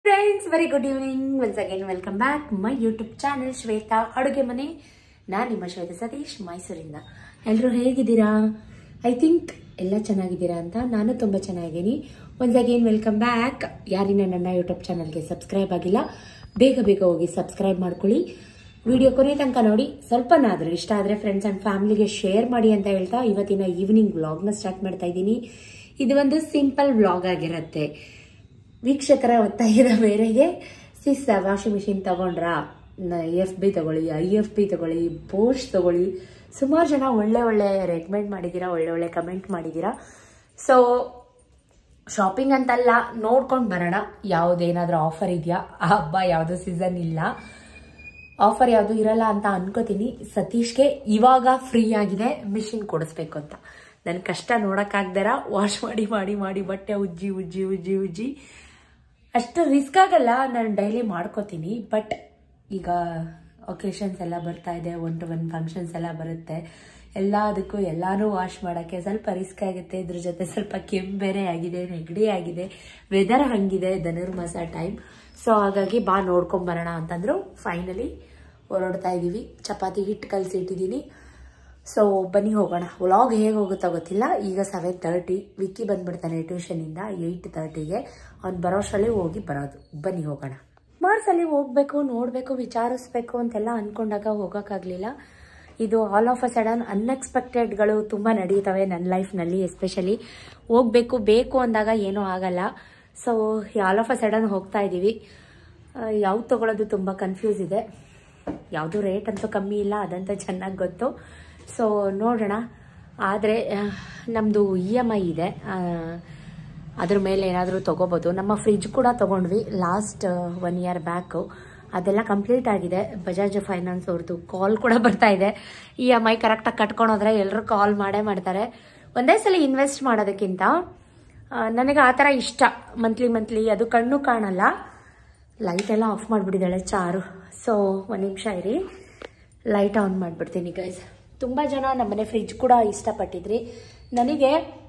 Friends, very good evening. Once again welcome back my YouTube channel Shwetha ಅಡುಗೆ ಮನೆ. ನಾನು ನಿಮ್ಮ ಶ್ವೇತಾ ಸತೀಶ್, ಮೈಸೂರಿಂದ. ಎಲ್ಲರೂ ಹೇಗಿದ್ದೀರಾ? ಐ ಥಿಂಕ್ ಎಲ್ಲ ಚೆನ್ನಾಗಿದ್ದೀರಾ ಅಂತ. ನಾನು ತುಂಬ ಚೆನ್ನಾಗಿದ್ದೀನಿ. Once again welcome back. ಯಾರಿನ ನನ್ನ ಯೂಟ್ಯೂಬ್ ಚಾನಲ್ಗೆ ಸಬ್ಸ್ಕ್ರೈಬ್ ಆಗಿಲ್ಲ, ಬೇಗ ಬೇಗ ಹೋಗಿ ಸಬ್ಸ್ಕ್ರೈಬ್ ಮಾಡ್ಕೊಳ್ಳಿ. ವಿಡಿಯೋ ಕೊನೆ ತನಕ ನೋಡಿ. ಸ್ವಲ್ಪನಾದರೂ ಇಷ್ಟ ಆದರೆ ಫ್ರೆಂಡ್ಸ್ ಆ್ಯಂಡ್ ಫ್ಯಾಮಿಲಿಗೆ ಶೇರ್ ಮಾಡಿ ಅಂತ ಹೇಳ್ತಾ ಇವತ್ತಿನ ಈವ್ನಿಂಗ್ ವ್ಲಾಗ್ನ ಸ್ಟಾರ್ಟ್ ಮಾಡ್ತಾ ಇದ್ದೀನಿ. ಇದು ಒಂದು ಸಿಂಪಲ್ ವ್ಲಾಗ್ ಆಗಿರುತ್ತೆ. ವೀಕ್ಷಕರ ಒತ್ತಾಯದ ಮೇರೆಗೆ ವಾಷಿಂಗ್ ಮಿಷಿನ್ ತಗೊಂಡ್ರಾ, FB ತಗೊಳ್ಳಿ, IFB ತಗೊಳ್ಳಿ, ಬೋಷ್ ತಗೊಳ್ಳಿ, ಸುಮಾರು ಜನ ಒಳ್ಳೆ ರೆಕಮೆಂಡ್ ಮಾಡಿದ್ದೀರಾ, ಒಳ್ಳೆ ಕಮೆಂಟ್ ಮಾಡಿದ್ದೀರಾ. ಸೊ ಶಾಪಿಂಗ್ ಅಂತಲ್ಲ, ನೋಡ್ಕೊಂಡು ಬರೋಣ ಯಾವುದೇನಾದ್ರೂ ಆಫರ್ ಇದೆಯಾ. ಆ ಹಬ್ಬ ಯಾವುದೋ ಸೀಸನ್ ಇಲ್ಲ, ಆಫರ್ ಯಾವುದು ಇರಲ್ಲ ಅಂತ ಅನ್ಕೋತೀನಿ. ಸತೀಶ್ಗೆ ಇವಾಗ ಫ್ರೀ ಆಗಿದೆ ಮಿಷಿನ್ ಕೊಡಿಸ್ಬೇಕು ಅಂತ. ನನ್ನ ಕಷ್ಟ ನೋಡೋಕ್ಕಾಗ್ದಾರ ವಾಶ್ ಮಾಡಿ ಬಟ್ಟೆ ಉಜ್ಜಿ ಅಷ್ಟು ರಿಸ್ಕ್ ಆಗಲ್ಲ. ನಾನು ಡೈಲಿ ಮಾಡ್ಕೋತೀನಿ. ಬಟ್ ಈಗ ಒಕೇಶನ್ಸ್ ಎಲ್ಲ ಬರ್ತಾ ಇದೆ, 1-to-1 ಫಂಕ್ಷನ್ಸ್ ಎಲ್ಲ ಬರುತ್ತೆ. ಎಲ್ಲದಕ್ಕೂ ಎಲ್ಲಾನು ವಾಶ್ ಮಾಡೋಕ್ಕೆ ಸ್ವಲ್ಪ ರಿಸ್ಕ್ ಆಗುತ್ತೆ. ಇದ್ರ ಜೊತೆ ಸ್ವಲ್ಪ ಕೆಮ್ಮು ಬೇರೆ ಆಗಿದೆ, ನೆಗಡಿ ಆಗಿದೆ, ವೆದರ್ ಹಂಗಿದೆ, ಧನುರ್ಮಾಸ ಟೈಮ್. ಸೊ ಹಾಗಾಗಿ ಬಾ ನೋಡ್ಕೊಂಬರೋಣ ಅಂತಂದ್ರು. ಫೈನಲಿ ಹೊರಡ್ತಾ ಇದ್ದೀವಿ. ಚಪಾತಿ ಹಿಟ್ಟು ಕಲಸಿಟ್ಟಿದ್ದೀನಿ. ಸೊ ಬನ್ನಿ ಹೋಗೋಣ. ವ್ಲಾಗ್ ಹೇಗೆ ಹೋಗುತ್ತೋ ಗೊತ್ತಿಲ್ಲ. ಈಗ 7:30. ವಿಕ್ಕಿ ಬಂದ್ಬಿಡ್ತಾನೆ ಟ್ಯೂಷನಿಂದ 8:30ಗೆ. ಅವ್ನು ಬರೋಷ್ಟರಲ್ಲಿ ಹೋಗಿ ಬರೋದು. ಬನ್ನಿ ಹೋಗೋಣ. ಮಾರ್ಸಲ್ಲಿ ಹೋಗ್ಬೇಕು, ನೋಡಬೇಕು, ವಿಚಾರಿಸ್ಬೇಕು ಅಂತೆಲ್ಲ ಅಂದ್ಕೊಂಡಾಗ ಹೋಗೋಕ್ಕಾಗಲಿಲ್ಲ. ಇದು ಆಲ್ ಆಫ್ ಅ ಸಡನ್ ಅನ್ಎಕ್ಸ್ಪೆಕ್ಟೆಡ್ಗಳು ತುಂಬ ನಡೀತವೆ ನನ್ನ ಲೈಫ್ನಲ್ಲಿ. ಎಸ್ಪೆಷಲಿ ಬೇಕು ಅಂದಾಗ ಏನೂ ಆಗಲ್ಲ. So all of a sudden ಹೋಗ್ತಾ ಇದ್ದೀವಿ. ಯಾವ್ದು ತೊಗೊಳೋದು ತುಂಬ ಕನ್ಫ್ಯೂಸ್ ಇದೆ. ಯಾವುದು ರೇಟ್ ಅಂತೂ ಕಮ್ಮಿ ಇಲ್ಲ, ಅದಂತ ಚೆನ್ನಾಗಿ ಗೊತ್ತು. ಸೊ ನೋಡೋಣ. ಆದರೆ ನಮ್ಮದು EMI ಇದೆ, ಅದ್ರ ಮೇಲೆ ಏನಾದರೂ ತೊಗೋಬೋದು. ನಮ್ಮ ಫ್ರಿಜ್ ಕೂಡ ತೊಗೊಂಡ್ವಿ ಲಾಸ್ಟ್ 1 year ಬ್ಯಾಕು. ಅದೆಲ್ಲ ಕಂಪ್ಲೀಟ್ ಆಗಿದೆ. ಬಜಾಜ್ ಫೈನಾನ್ಸ್ ಅವ್ರದ್ದು ಕಾಲ್ ಕೂಡ ಬರ್ತಾ ಇದೆ. EMI ಕರೆಕ್ಟಾಗಿ ಕಟ್ಕೊಂಡೋದ್ರೆ ಎಲ್ಲರೂ ಕಾಲ್ ಮಾಡ್ತಾರೆ. ಒಂದೇ ಸಲ ಇನ್ವೆಸ್ಟ್ ಮಾಡೋದಕ್ಕಿಂತ ನನಗೆ ಆ ಥರ ಇಷ್ಟ. ಮಂತ್ಲಿ ಅದು ಕಣ್ಣು ಕಾಣಲ್ಲ. ಲೈಟ್ ಎಲ್ಲ ಆಫ್ ಮಾಡಿಬಿಟ್ಟಿದ್ದಾಳೆ ಚಾರು. ಸೊ 1 ನಿಮಿಷ ಇರಿ, ಲೈಟ್ ಆನ್ ಮಾಡಿಬಿಡ್ತೀನಿ ಗೈಸ್. ತುಂಬ ಜನ ನಮ್ಮನೆ ಫ್ರಿಜ್ ಕೂಡ ಇಷ್ಟಪಟ್ಟಿದ್ರಿ. ನನಗೆ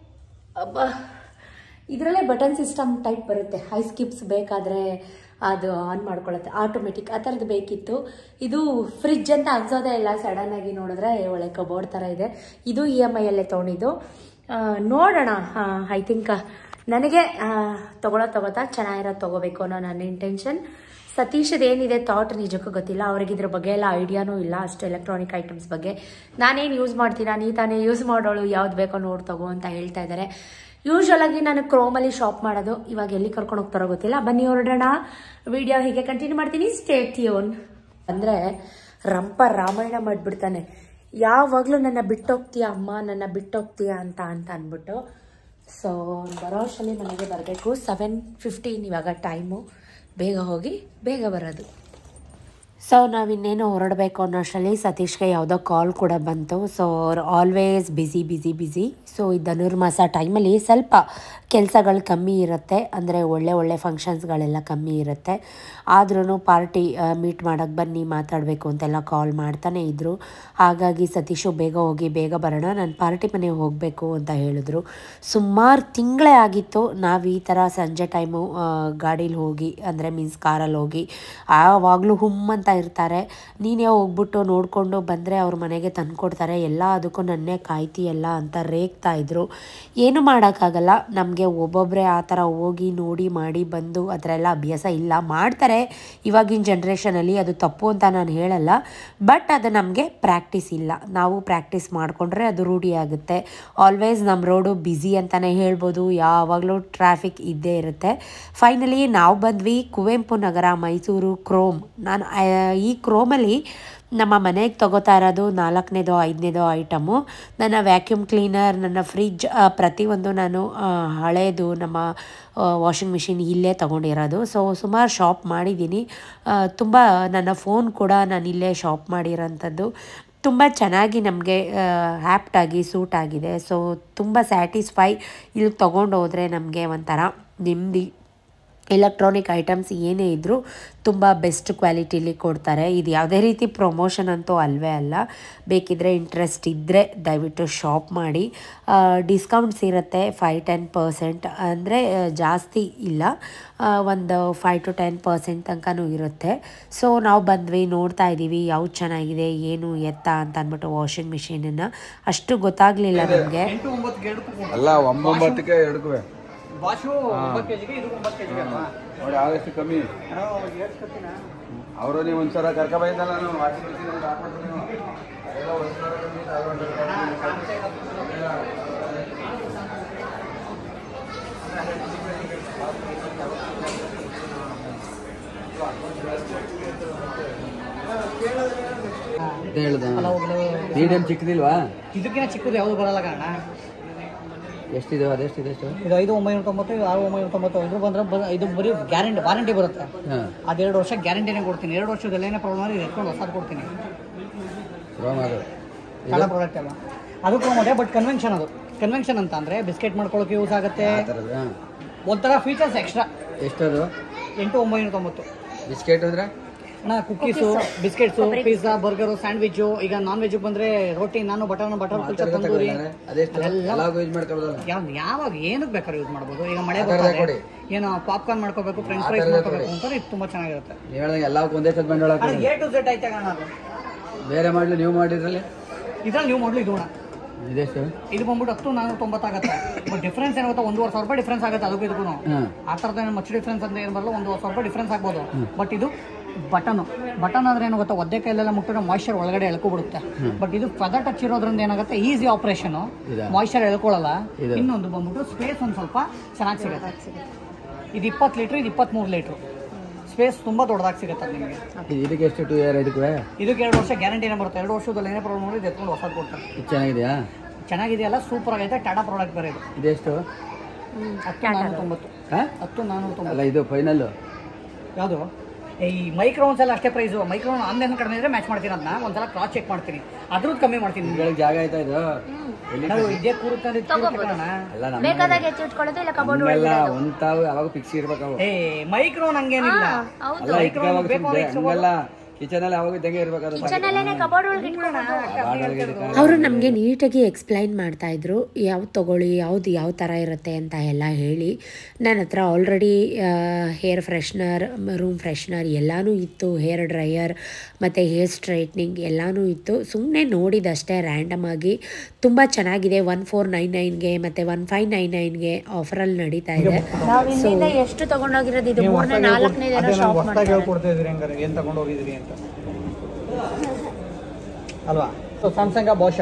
ಇದರಲ್ಲೇ ಬಟನ್ ಸಿಸ್ಟಮ್ ಟೈಪ್ ಬರುತ್ತೆ. ಸ್ಕಿಪ್ಸ್ ಬೇಕಾದರೆ ಅದು ಆನ್ ಮಾಡ್ಕೊಳ್ಳುತ್ತೆ ಆಟೋಮೆಟಿಕ್, ಆ ಥರದ್ದು ಬೇಕಿತ್ತು. ಇದು ಫ್ರಿಜ್ ಅಂತ ಅನ್ಸೋದೇ ಇಲ್ಲ ಸಡನ್ನಾಗಿ ನೋಡಿದ್ರೆ. ಒಳ್ಳೆ ಕಬೋರ್ಡ್ ಥರ ಇದೆ. ಇದು EMI ಅಲ್ಲೇ ತೊಗೊಂಡಿದ್ದು. ನೋಡೋಣ. ಐ ಥಿಂಕ್ ನನಗೆ ತಗೋತಾ ಚೆನ್ನಾಗಿರೋದು ತೊಗೋಬೇಕು ಅನ್ನೋ ನನ್ನ ಇಂಟೆನ್ಷನ್. ಸತೀಶದ ಏನಿದೆ ಥಾಟ್ ನಿಜಕ್ಕೂ ಗೊತ್ತಿಲ್ಲ. ಅವ್ರಿಗೆ ಇದ್ರ ಬಗ್ಗೆ ಎಲ್ಲ ಐಡಿಯಾನೂ ಇಲ್ಲ, ಅಷ್ಟು ಎಲೆಕ್ಟ್ರಾನಿಕ್ ಐಟಮ್ಸ್ ಬಗ್ಗೆ. ನಾನೇನು ಯೂಸ್ ಮಾಡ್ತೀರಾ, ನೀ ತಾನೇ ಯೂಸ್ ಮಾಡೋಳು, ಯಾವ್ದು ಬೇಕೋ ನೋಡಿ ತಗೋ ಅಂತ ಹೇಳ್ತಾ ಇದ್ದಾರೆ. ಯೂಶ್ವಲಾಗಿ ನಾನು ಕ್ರೋಮಲ್ಲಿ ಶಾಪ್ ಮಾಡೋದು. ಇವಾಗ ಎಲ್ಲಿ ಕರ್ಕೊಂಡು ಹೋಗ್ತಾರೋ ಗೊತ್ತಿಲ್ಲ. ಬನ್ನಿ ಹೊರಡೋಣ. ವಿಡಿಯೋ ಹೀಗೆ ಕಂಟಿನ್ಯೂ ಮಾಡ್ತೀನಿ. Stay tune. ಅಂದರೆ ರಾಮಾಯಣ ಮಾಡಿಬಿಡ್ತಾನೆ. ಯಾವಾಗಲೂ ನನ್ನ ಬಿಟ್ಟೋಗ್ತೀಯಾ ಅಮ್ಮ, ನನ್ನ ಬಿಟ್ಟೋಗ್ತೀಯಾ ಅಂತ ಅಂದ್ಬಿಟ್ಟು. ಸೊ ಬರೋ ಅಷ್ಟರಲ್ಲಿ ಮನೆಗೆ ಬರಬೇಕು. 7:15 ಇವಾಗ ಟೈಮು. ಬೇಗ ಹೋಗಿ ಬೇಗ ಬರೋದು. ಸೊ ನಾವಿನ್ನೇನು ಹೊರಡಬೇಕು ಅನ್ನೋ ಅಷ್ಟರಲ್ಲಿ ಸತೀಶ್ಗೆ ಯಾವುದೋ ಕಾಲ್ ಕೂಡ ಬಂತು. ಸೊ ಅವ್ರು ಆಲ್ವೇಸ್ ಬಿಸಿ. ಸೊ ಈ ಧನುರ್ಮಾಸ ಟೈಮಲ್ಲಿ ಸ್ವಲ್ಪ ಕೆಲಸಗಳು ಕಮ್ಮಿ ಇರುತ್ತೆ. ಅಂದರೆ ಒಳ್ಳೆ ಫಂಕ್ಷನ್ಸ್ಗಳೆಲ್ಲ ಕಮ್ಮಿ ಇರುತ್ತೆ. ಆದ್ರೂ ಪಾರ್ಟಿ ಮೀಟ್ ಮಾಡೋಕ್ಕೆ ಬನ್ನಿ, ಮಾತಾಡಬೇಕು ಅಂತೆಲ್ಲ ಕಾಲ್ ಮಾಡ್ತಾನೆ ಇದ್ದರು. ಹಾಗಾಗಿ ಸತೀಶು ಬೇಗ ಹೋಗಿ ಬೇಗ ಬರೋಣ, ನಾನು ಪಾರ್ಟಿ ಮನೆಗೆ ಹೋಗಬೇಕು ಅಂತ ಹೇಳಿದ್ರು. ಸುಮಾರು ತಿಂಗಳೇ ಆಗಿತ್ತು ನಾವು ಈ ಥರ ಸಂಜೆ ಟೈಮು ಗಾಡೀಲಿ ಹೋಗಿ, ಅಂದರೆ ಮೀನ್ಸ್ ಕಾರಲ್ಲಿ ಹೋಗಿ. ಆವಾಗಲೂ ಅಂತ ಇರ್ತಾರೆ. ನೀನೇ ಹೋಗ್ಬಿಟ್ಟು ನೋಡಿಕೊಂಡು ಬಂದರೆ ಅವ್ರ ಮನೆಗೆ ತಂದುಕೊಡ್ತಾರೆ, ಎಲ್ಲ ಅದಕ್ಕೂ ನನ್ನೇ ಕಾಯ್ತೀಯಲ್ಲ ಅಂತ ರೇಗ್ತಾ ಇದ್ರು. ಏನು ಮಾಡೋಕ್ಕಾಗಲ್ಲ. ನಮಗೆ ಒಬ್ಬೊಬ್ಬರೇ ಆ ಥರ ಹೋಗಿ ನೋಡಿ ಮಾಡಿ ಬಂದು ಆ ಥರ ಎಲ್ಲ ಅಭ್ಯಾಸ ಇಲ್ಲ. ಮಾಡ್ತಾರೆ ಇವಾಗಿನ ಜನ್ರೇಷನಲ್ಲಿ, ಅದು ತಪ್ಪು ಅಂತ ನಾನು ಹೇಳಲ್ಲ. ಬಟ್ ಅದು ನಮಗೆ ಪ್ರಾಕ್ಟೀಸ್ ಇಲ್ಲ. ನಾವು ಪ್ರಾಕ್ಟೀಸ್ ಮಾಡಿಕೊಂಡ್ರೆ ಅದು ರೂಢಿ ಆಗುತ್ತೆ. ಆಲ್ವೇಸ್ ನಮ್ಮ ರೋಡು ಬ್ಯುಸಿ ಅಂತಲೇ ಹೇಳ್ಬೋದು. ಯಾವಾಗಲೂ ಟ್ರಾಫಿಕ್ ಇದ್ದೇ ಇರುತ್ತೆ. ಫೈನಲಿ ನಾವು ಬಂದ್ವಿ ಕುವೆಂಪು ನಗರ, ಮೈಸೂರು, ಕ್ರೋಮ್. ನಾನು ಈ ಕ್ರೋಮಲ್ಲಿ ನಮ್ಮ ಮನೆಗೆ ತೊಗೋತಾ ಇರೋದು 4ನೇದೋ 5ನೇದೋ ಐಟಮು. ನನ್ನ ವ್ಯಾಕ್ಯೂಮ್ ಕ್ಲೀನರ್, ನನ್ನ ಫ್ರಿಜ್, ಪ್ರತಿಯೊಂದು ನಾನು ಹಳೇದು ನಮ್ಮ ವಾಷಿಂಗ್ ಮಿಷಿನ್ ಇಲ್ಲೇ ತೊಗೊಂಡಿರೋದು. ಸೊ ಸುಮಾರು ಶಾಪ್ ಮಾಡಿದ್ದೀನಿ. ತುಂಬ ನನ್ನ ಫೋನ್ ಕೂಡ ನಾನು ಇಲ್ಲೇ ಶಾಪ್ ಮಾಡಿರೋಂಥದ್ದು. ತುಂಬ ಚೆನ್ನಾಗಿ ನಮಗೆ ಆ್ಯಪ್ಟಾಗಿ ಸೂಟ್ ಆಗಿದೆ. ಸೊ ತುಂಬ ಸ್ಯಾಟಿಸ್ಫೈ. ಇಲ್ಲಿ ತೊಗೊಂಡು ಹೋದರೆ ನಮಗೆ ಒಂಥರ ನೆಮ್ಮದಿ. ಎಲೆಕ್ಟ್ರಾನಿಕ್ ಐಟಮ್ಸ್ ಏನೇ ಇದ್ದರೂ ತುಂಬ ಬೆಸ್ಟ್ ಕ್ವಾಲಿಟಿಲಿ ಕೊಡ್ತಾರೆ. ಇದು ಯಾವುದೇ ರೀತಿ ಪ್ರಮೋಷನ್ ಅಂತೂ ಅಲ್ಲವೇ ಅಲ್ಲ. ಬೇಕಿದ್ದರೆ ಇಂಟ್ರೆಸ್ಟ್ ಇದ್ದರೆ ದಯವಿಟ್ಟು ಶಾಪ್ ಮಾಡಿ. ಡಿಸ್ಕೌಂಟ್ಸ್ ಇರುತ್ತೆ 5-10%, ಅಂದರೆ ಜಾಸ್ತಿ ಇಲ್ಲ, ಒಂದು 5-10% ತನಕನೂ ಇರುತ್ತೆ. ಸೊ ನಾವು ಬಂದ್ವಿ, ನೋಡ್ತಾ ಇದ್ದೀವಿ ಯಾವ್ದು ಚೆನ್ನಾಗಿದೆ ಏನು ಎತ್ತ ಅಂತ ಅಂದ್ಬಿಟ್ಟು ವಾಷಿಂಗ್ ಮಿಷಿನನ್ನು. ಅಷ್ಟು ಗೊತ್ತಾಗಲಿಲ್ಲ ನಮಗೆ. ಅಲ್ಲ 9ಕ್ಕೆ 2 ವಾಶು 9 kgಗೆ ಇದು 9 kgಗೆ ಅಲ್ವಾ ನೋಡಿ ಆದಷ್ಟು ಕಮ್ಮಿ. ಅವರು ನೀವು ಒಂದ್ಸಲ ಕರ್ಕೊಬಂದಲ್ಲ ನಾನು ವಾಷಿಂಗ್ ಮಿಷಿನ್ ಅಂತ ಹಾಕ್ಬಿಟ್ಟು ಎಲ್ಲ ಒಂದ್ಸಲ ಮೀಡಿಯಂ ಚಿಕ್ಕದಿಲ್ವಾ? ಇದಕ್ಕಿಂತ ಚಿಕ್ಕದು ಯಾವುದು ಬರಲ್ಲ ಕಾರಣ. ಎಷ್ಟಿದೆ ಅದೆಷ್ಟಿದೆ? ಎಷ್ಟು ಇದು 5,990, 6,990. ಇದು ಬಂದ್ರೆ ಇದು ಬರೀ ಗ್ಯಾರಂಟಿ ವಾರಂಟಿ ಬರುತ್ತೆ. ಅದು 2 ವರ್ಷ ಗ್ಯಾರಂಟಿನೇ ಕೊಡ್ತೀನಿ. 2 ವರ್ಷದಲ್ಲಿ ಏನೇ ಪ್ರಾಬ್ಲಮ್ ಆದರೆ ಎತ್ಕೊಂಡು ಹೊಸದು ಕೊಡ್ತೀನಿ. ಕಲರ್ ಪ್ರಾಡಕ್ಟ್ ಅಲ್ಲ ಅದು ಪ್ರೋಮೋಟೆ, ಬಟ್ ಕನ್ವೆನ್ಷನ್. ಅದು ಕನ್ವೆನ್ಷನ್ ಅಂತ ಅಂದರೆ ಬಿಸ್ಕೆಟ್ ಮಾಡ್ಕೊಳ್ಳೋಕೆ ಯೂಸ್ ಆಗುತ್ತೆ. ಒಂಥರ ಫೀಚರ್ಸ್ ಎಕ್ಸ್ಟ್ರಾ. ಎಷ್ಟದು? 8,990. ಬಿಸ್ಕೆಟ್ ಅಂದರೆ ಅಣ್ಣ cookies, biscuits, pizza, burger, sandwich. ಈಗ ನಾನ್ ವೆಜ್ ಬಂದರೆ ರೋಟಿ, ನಾನು ಬಟರ್ ಕುಲ್ಚಾ, ತಂದೂರಿ ಯಾವಾಗ ಏನಕ್ಕೆ ಬೇಕಾದ್ರೂ ಯೂಸ್ ಮಾಡ್ಬೋದು. ಈಗ ಮಳೆ ಬರ್ತಾರೆ, ಏನೋ ಪಾಪ್ಕಾರ್ನ್ ಮಾಡ್ಕೋಬೇಕು, ಫ್ರೆಂಚ್ ಫ್ರೈಸ್ ಮಾಡ್ಕೋಬೇಕು ಅಂತಾರೆ, ಇದು ತುಂಬ ಚೆನ್ನಾಗಿರುತ್ತೆ. ಎಲ್ಲಕ್ಕೂ ಒಂದೇ ಸತ್ ಬಂಡವಾಳ A to Z ಐತೆ ಅಣ್ಣ. ಅದು ಬೇರೆ ಮಾಡಲಿ ನೀವು ಮಾಡಿದ್ರಲ್ಲಿ ಇದ್ರಲ್ಲಿ ನೀವು ಮಾಡಲಿ ಇದು ಅಣ್ಣ. ಇದೆಷ್ಟು? ಇದು ಬಂದ್ಬಿಟ್ಟು 10,490 ಆಗುತ್ತೆ. ಬಟ್ ಡಿಫ್ರೆನ್ಸ್ ಏನಾಗುತ್ತೆ, 1,500 ರೂಪಾಯಿ ಡಿಫ್ರೆನ್ಸ್ ಆಗುತ್ತೆ ಅದಕ್ಕೂ ಇದಕ್ಕೂ. ಆ ಥರದ ಏನು ಮಚ್ಚ ಡಿಫ್ರೆನ್ಸ್ ಅಂತ ಏನು ಬರಲ್ಲ, 1,500 ರೂಪಾಯಿ ಡಿಫ್ರೆನ್ಸ್ ಆಗ್ಬೋದು. ಬಟ್ ಇದು ಬಟನ್ ಆದ್ರೆ ಏನು ಗೊತ್ತಾ, ಒದ್ದೆ ಕೈಲೆಲ್ಲ ಮುಟ್ಟಿದ್ರೆ ಮಾಯ್ಶ್ಚರ್ ಒಳಗಡೆ ಎಳ್ಕೊಬಿಡುತ್ತೆ. ಬಟ್ ಇದು ಫೆದರ್ ಟಚ್ ಇರೋದ್ರಿಂದ ಏನಾಗುತ್ತೆ, ಈಸಿ ಆಪರೇಷನ್, ಮಾಯ್ಶ್ಚರ್ ಎಳ್ಕೊಳ್ಳಲ್ಲ. ಇನ್ನೊಂದು ಬಂದ್ಬಿಟ್ಟು ಸ್ಪೇಸ್ ಒಂದು ಸ್ವಲ್ಪ ಚೆನ್ನಾಗಿ ಸಿಗುತ್ತೆ. ಇದು 20 ಲೀಟ್ರ್, ಇದು 23 ಲೀಟ್ರ್. ಸ್ಪೇಸ್ ತುಂಬ ದೊಡ್ಡದಾಗಿ ಸಿಗುತ್ತೆ ನಿಮಗೆ. ಇದಕ್ಕೆ ಎಷ್ಟು 2 ಇಯರ್? ಇದಕ್ಕೆ 2 ವರ್ಷ ಗ್ಯಾರಂಟಿನೇ ಬರುತ್ತೆ. 2 ವರ್ಷದಲ್ಲಿ ಏನೇ ಪ್ರಾಬ್ಲಮ್ ನೋಡಿ ಎತ್ಕೊಂಡು ಹೊಸದು ಕೊಡ್ತಾರೆ. ಚೆನ್ನಾಗಿದೆಯಾ? ಚೆನ್ನಾಗಿದೆಯಲ್ಲ, ಸೂಪರ್ ಆಗೈತೆ. ಟಾಟಾ ಪ್ರಾಡಕ್ಟ್ ಬೇರೆ ಇದು. ಇದೆಷ್ಟು? 10,490. 10,490 ಅಲ್ಲ ಇದು ಫೈನಲ್ ಯಾವುದು? ಈ ಮೈಕ್ರೋನ್ಸ್ ಎಲ್ಲ ಅಷ್ಟೇ ಪ್ರೈಸು. ಮೈಕ್ರೋನ್ ಆನ್ಲೈನ್ ಕಡಿಮೆ ಇದ್ರೆ ಮ್ಯಾಚ್ ಮಾಡ್ತೀನಿ. ಅದನ್ನ ಒಂದ್ಸಲ ಕ್ರಾಸ್ ಚೆಕ್ ಮಾಡ್ತೀನಿ, ಅದ್ರದ್ದು ಕಮ್ಮಿ ಮಾಡ್ತೀನಿ. ಜಾಗ ಆಯ್ತಾ ಇದು? ಇದೇ ಕೂರುತ್ತೆ ಅವಾಗ ಫಿಕ್ಸ್ ಇರ್ಬೇಕು. ಮೈಕ್ರೋನ್ ಹಂಗೇನಿಲ್ಲ. ಕಿಚನ್ ಅಲ್ಲಿ ಅವಾಗ ಇದ್ದಂಗೆ ಇರ್ಬೇಕಾದ್ರೆ ಅವರು ನಮಗೆ ನೀಟಾಗಿ ಎಕ್ಸ್ಪ್ಲೈನ್ ಮಾಡ್ತಾ ಇದ್ರು, ಯಾವ್ದು ತೊಗೊಳ್ಳಿ, ಯಾವ್ದು ಯಾವ ಥರ ಇರುತ್ತೆ ಅಂತ ಎಲ್ಲ ಹೇಳಿ. ನನ್ನ ಹತ್ರ already hair freshener, room freshener ಎಲ್ಲನೂ ಇತ್ತು, ಹೇರ್ ಡ್ರೈಯರ್ ಮತ್ತು ಹೇರ್ ಸ್ಟ್ರೈಟ್ನಿಂಗ್ ಎಲ್ಲನೂ ಇತ್ತು. ಸುಮ್ಮನೆ ನೋಡಿದಷ್ಟೇ ರ್ಯಾಂಡಮ್ ಆಗಿ. ತುಂಬ ಚೆನ್ನಾಗಿದೆ. 1499ಗೆ ಮತ್ತು 1599ಗೆ ಆಫರಲ್ಲಿ ನಡೀತಾ ಇದೆ. ಎಷ್ಟು ತಗೊಂಡೋಗಿರೋದು? ಇದು 3ನೇ 4ನೇ ಶಾಪ್ ಏನು ತಗೊಂಡೋಗಿದ್ರಿ ಅಂತ ಅಲ್ವಾ? ಸ್ಯಾಮ್ಸಂಗ್ ಬೋಷ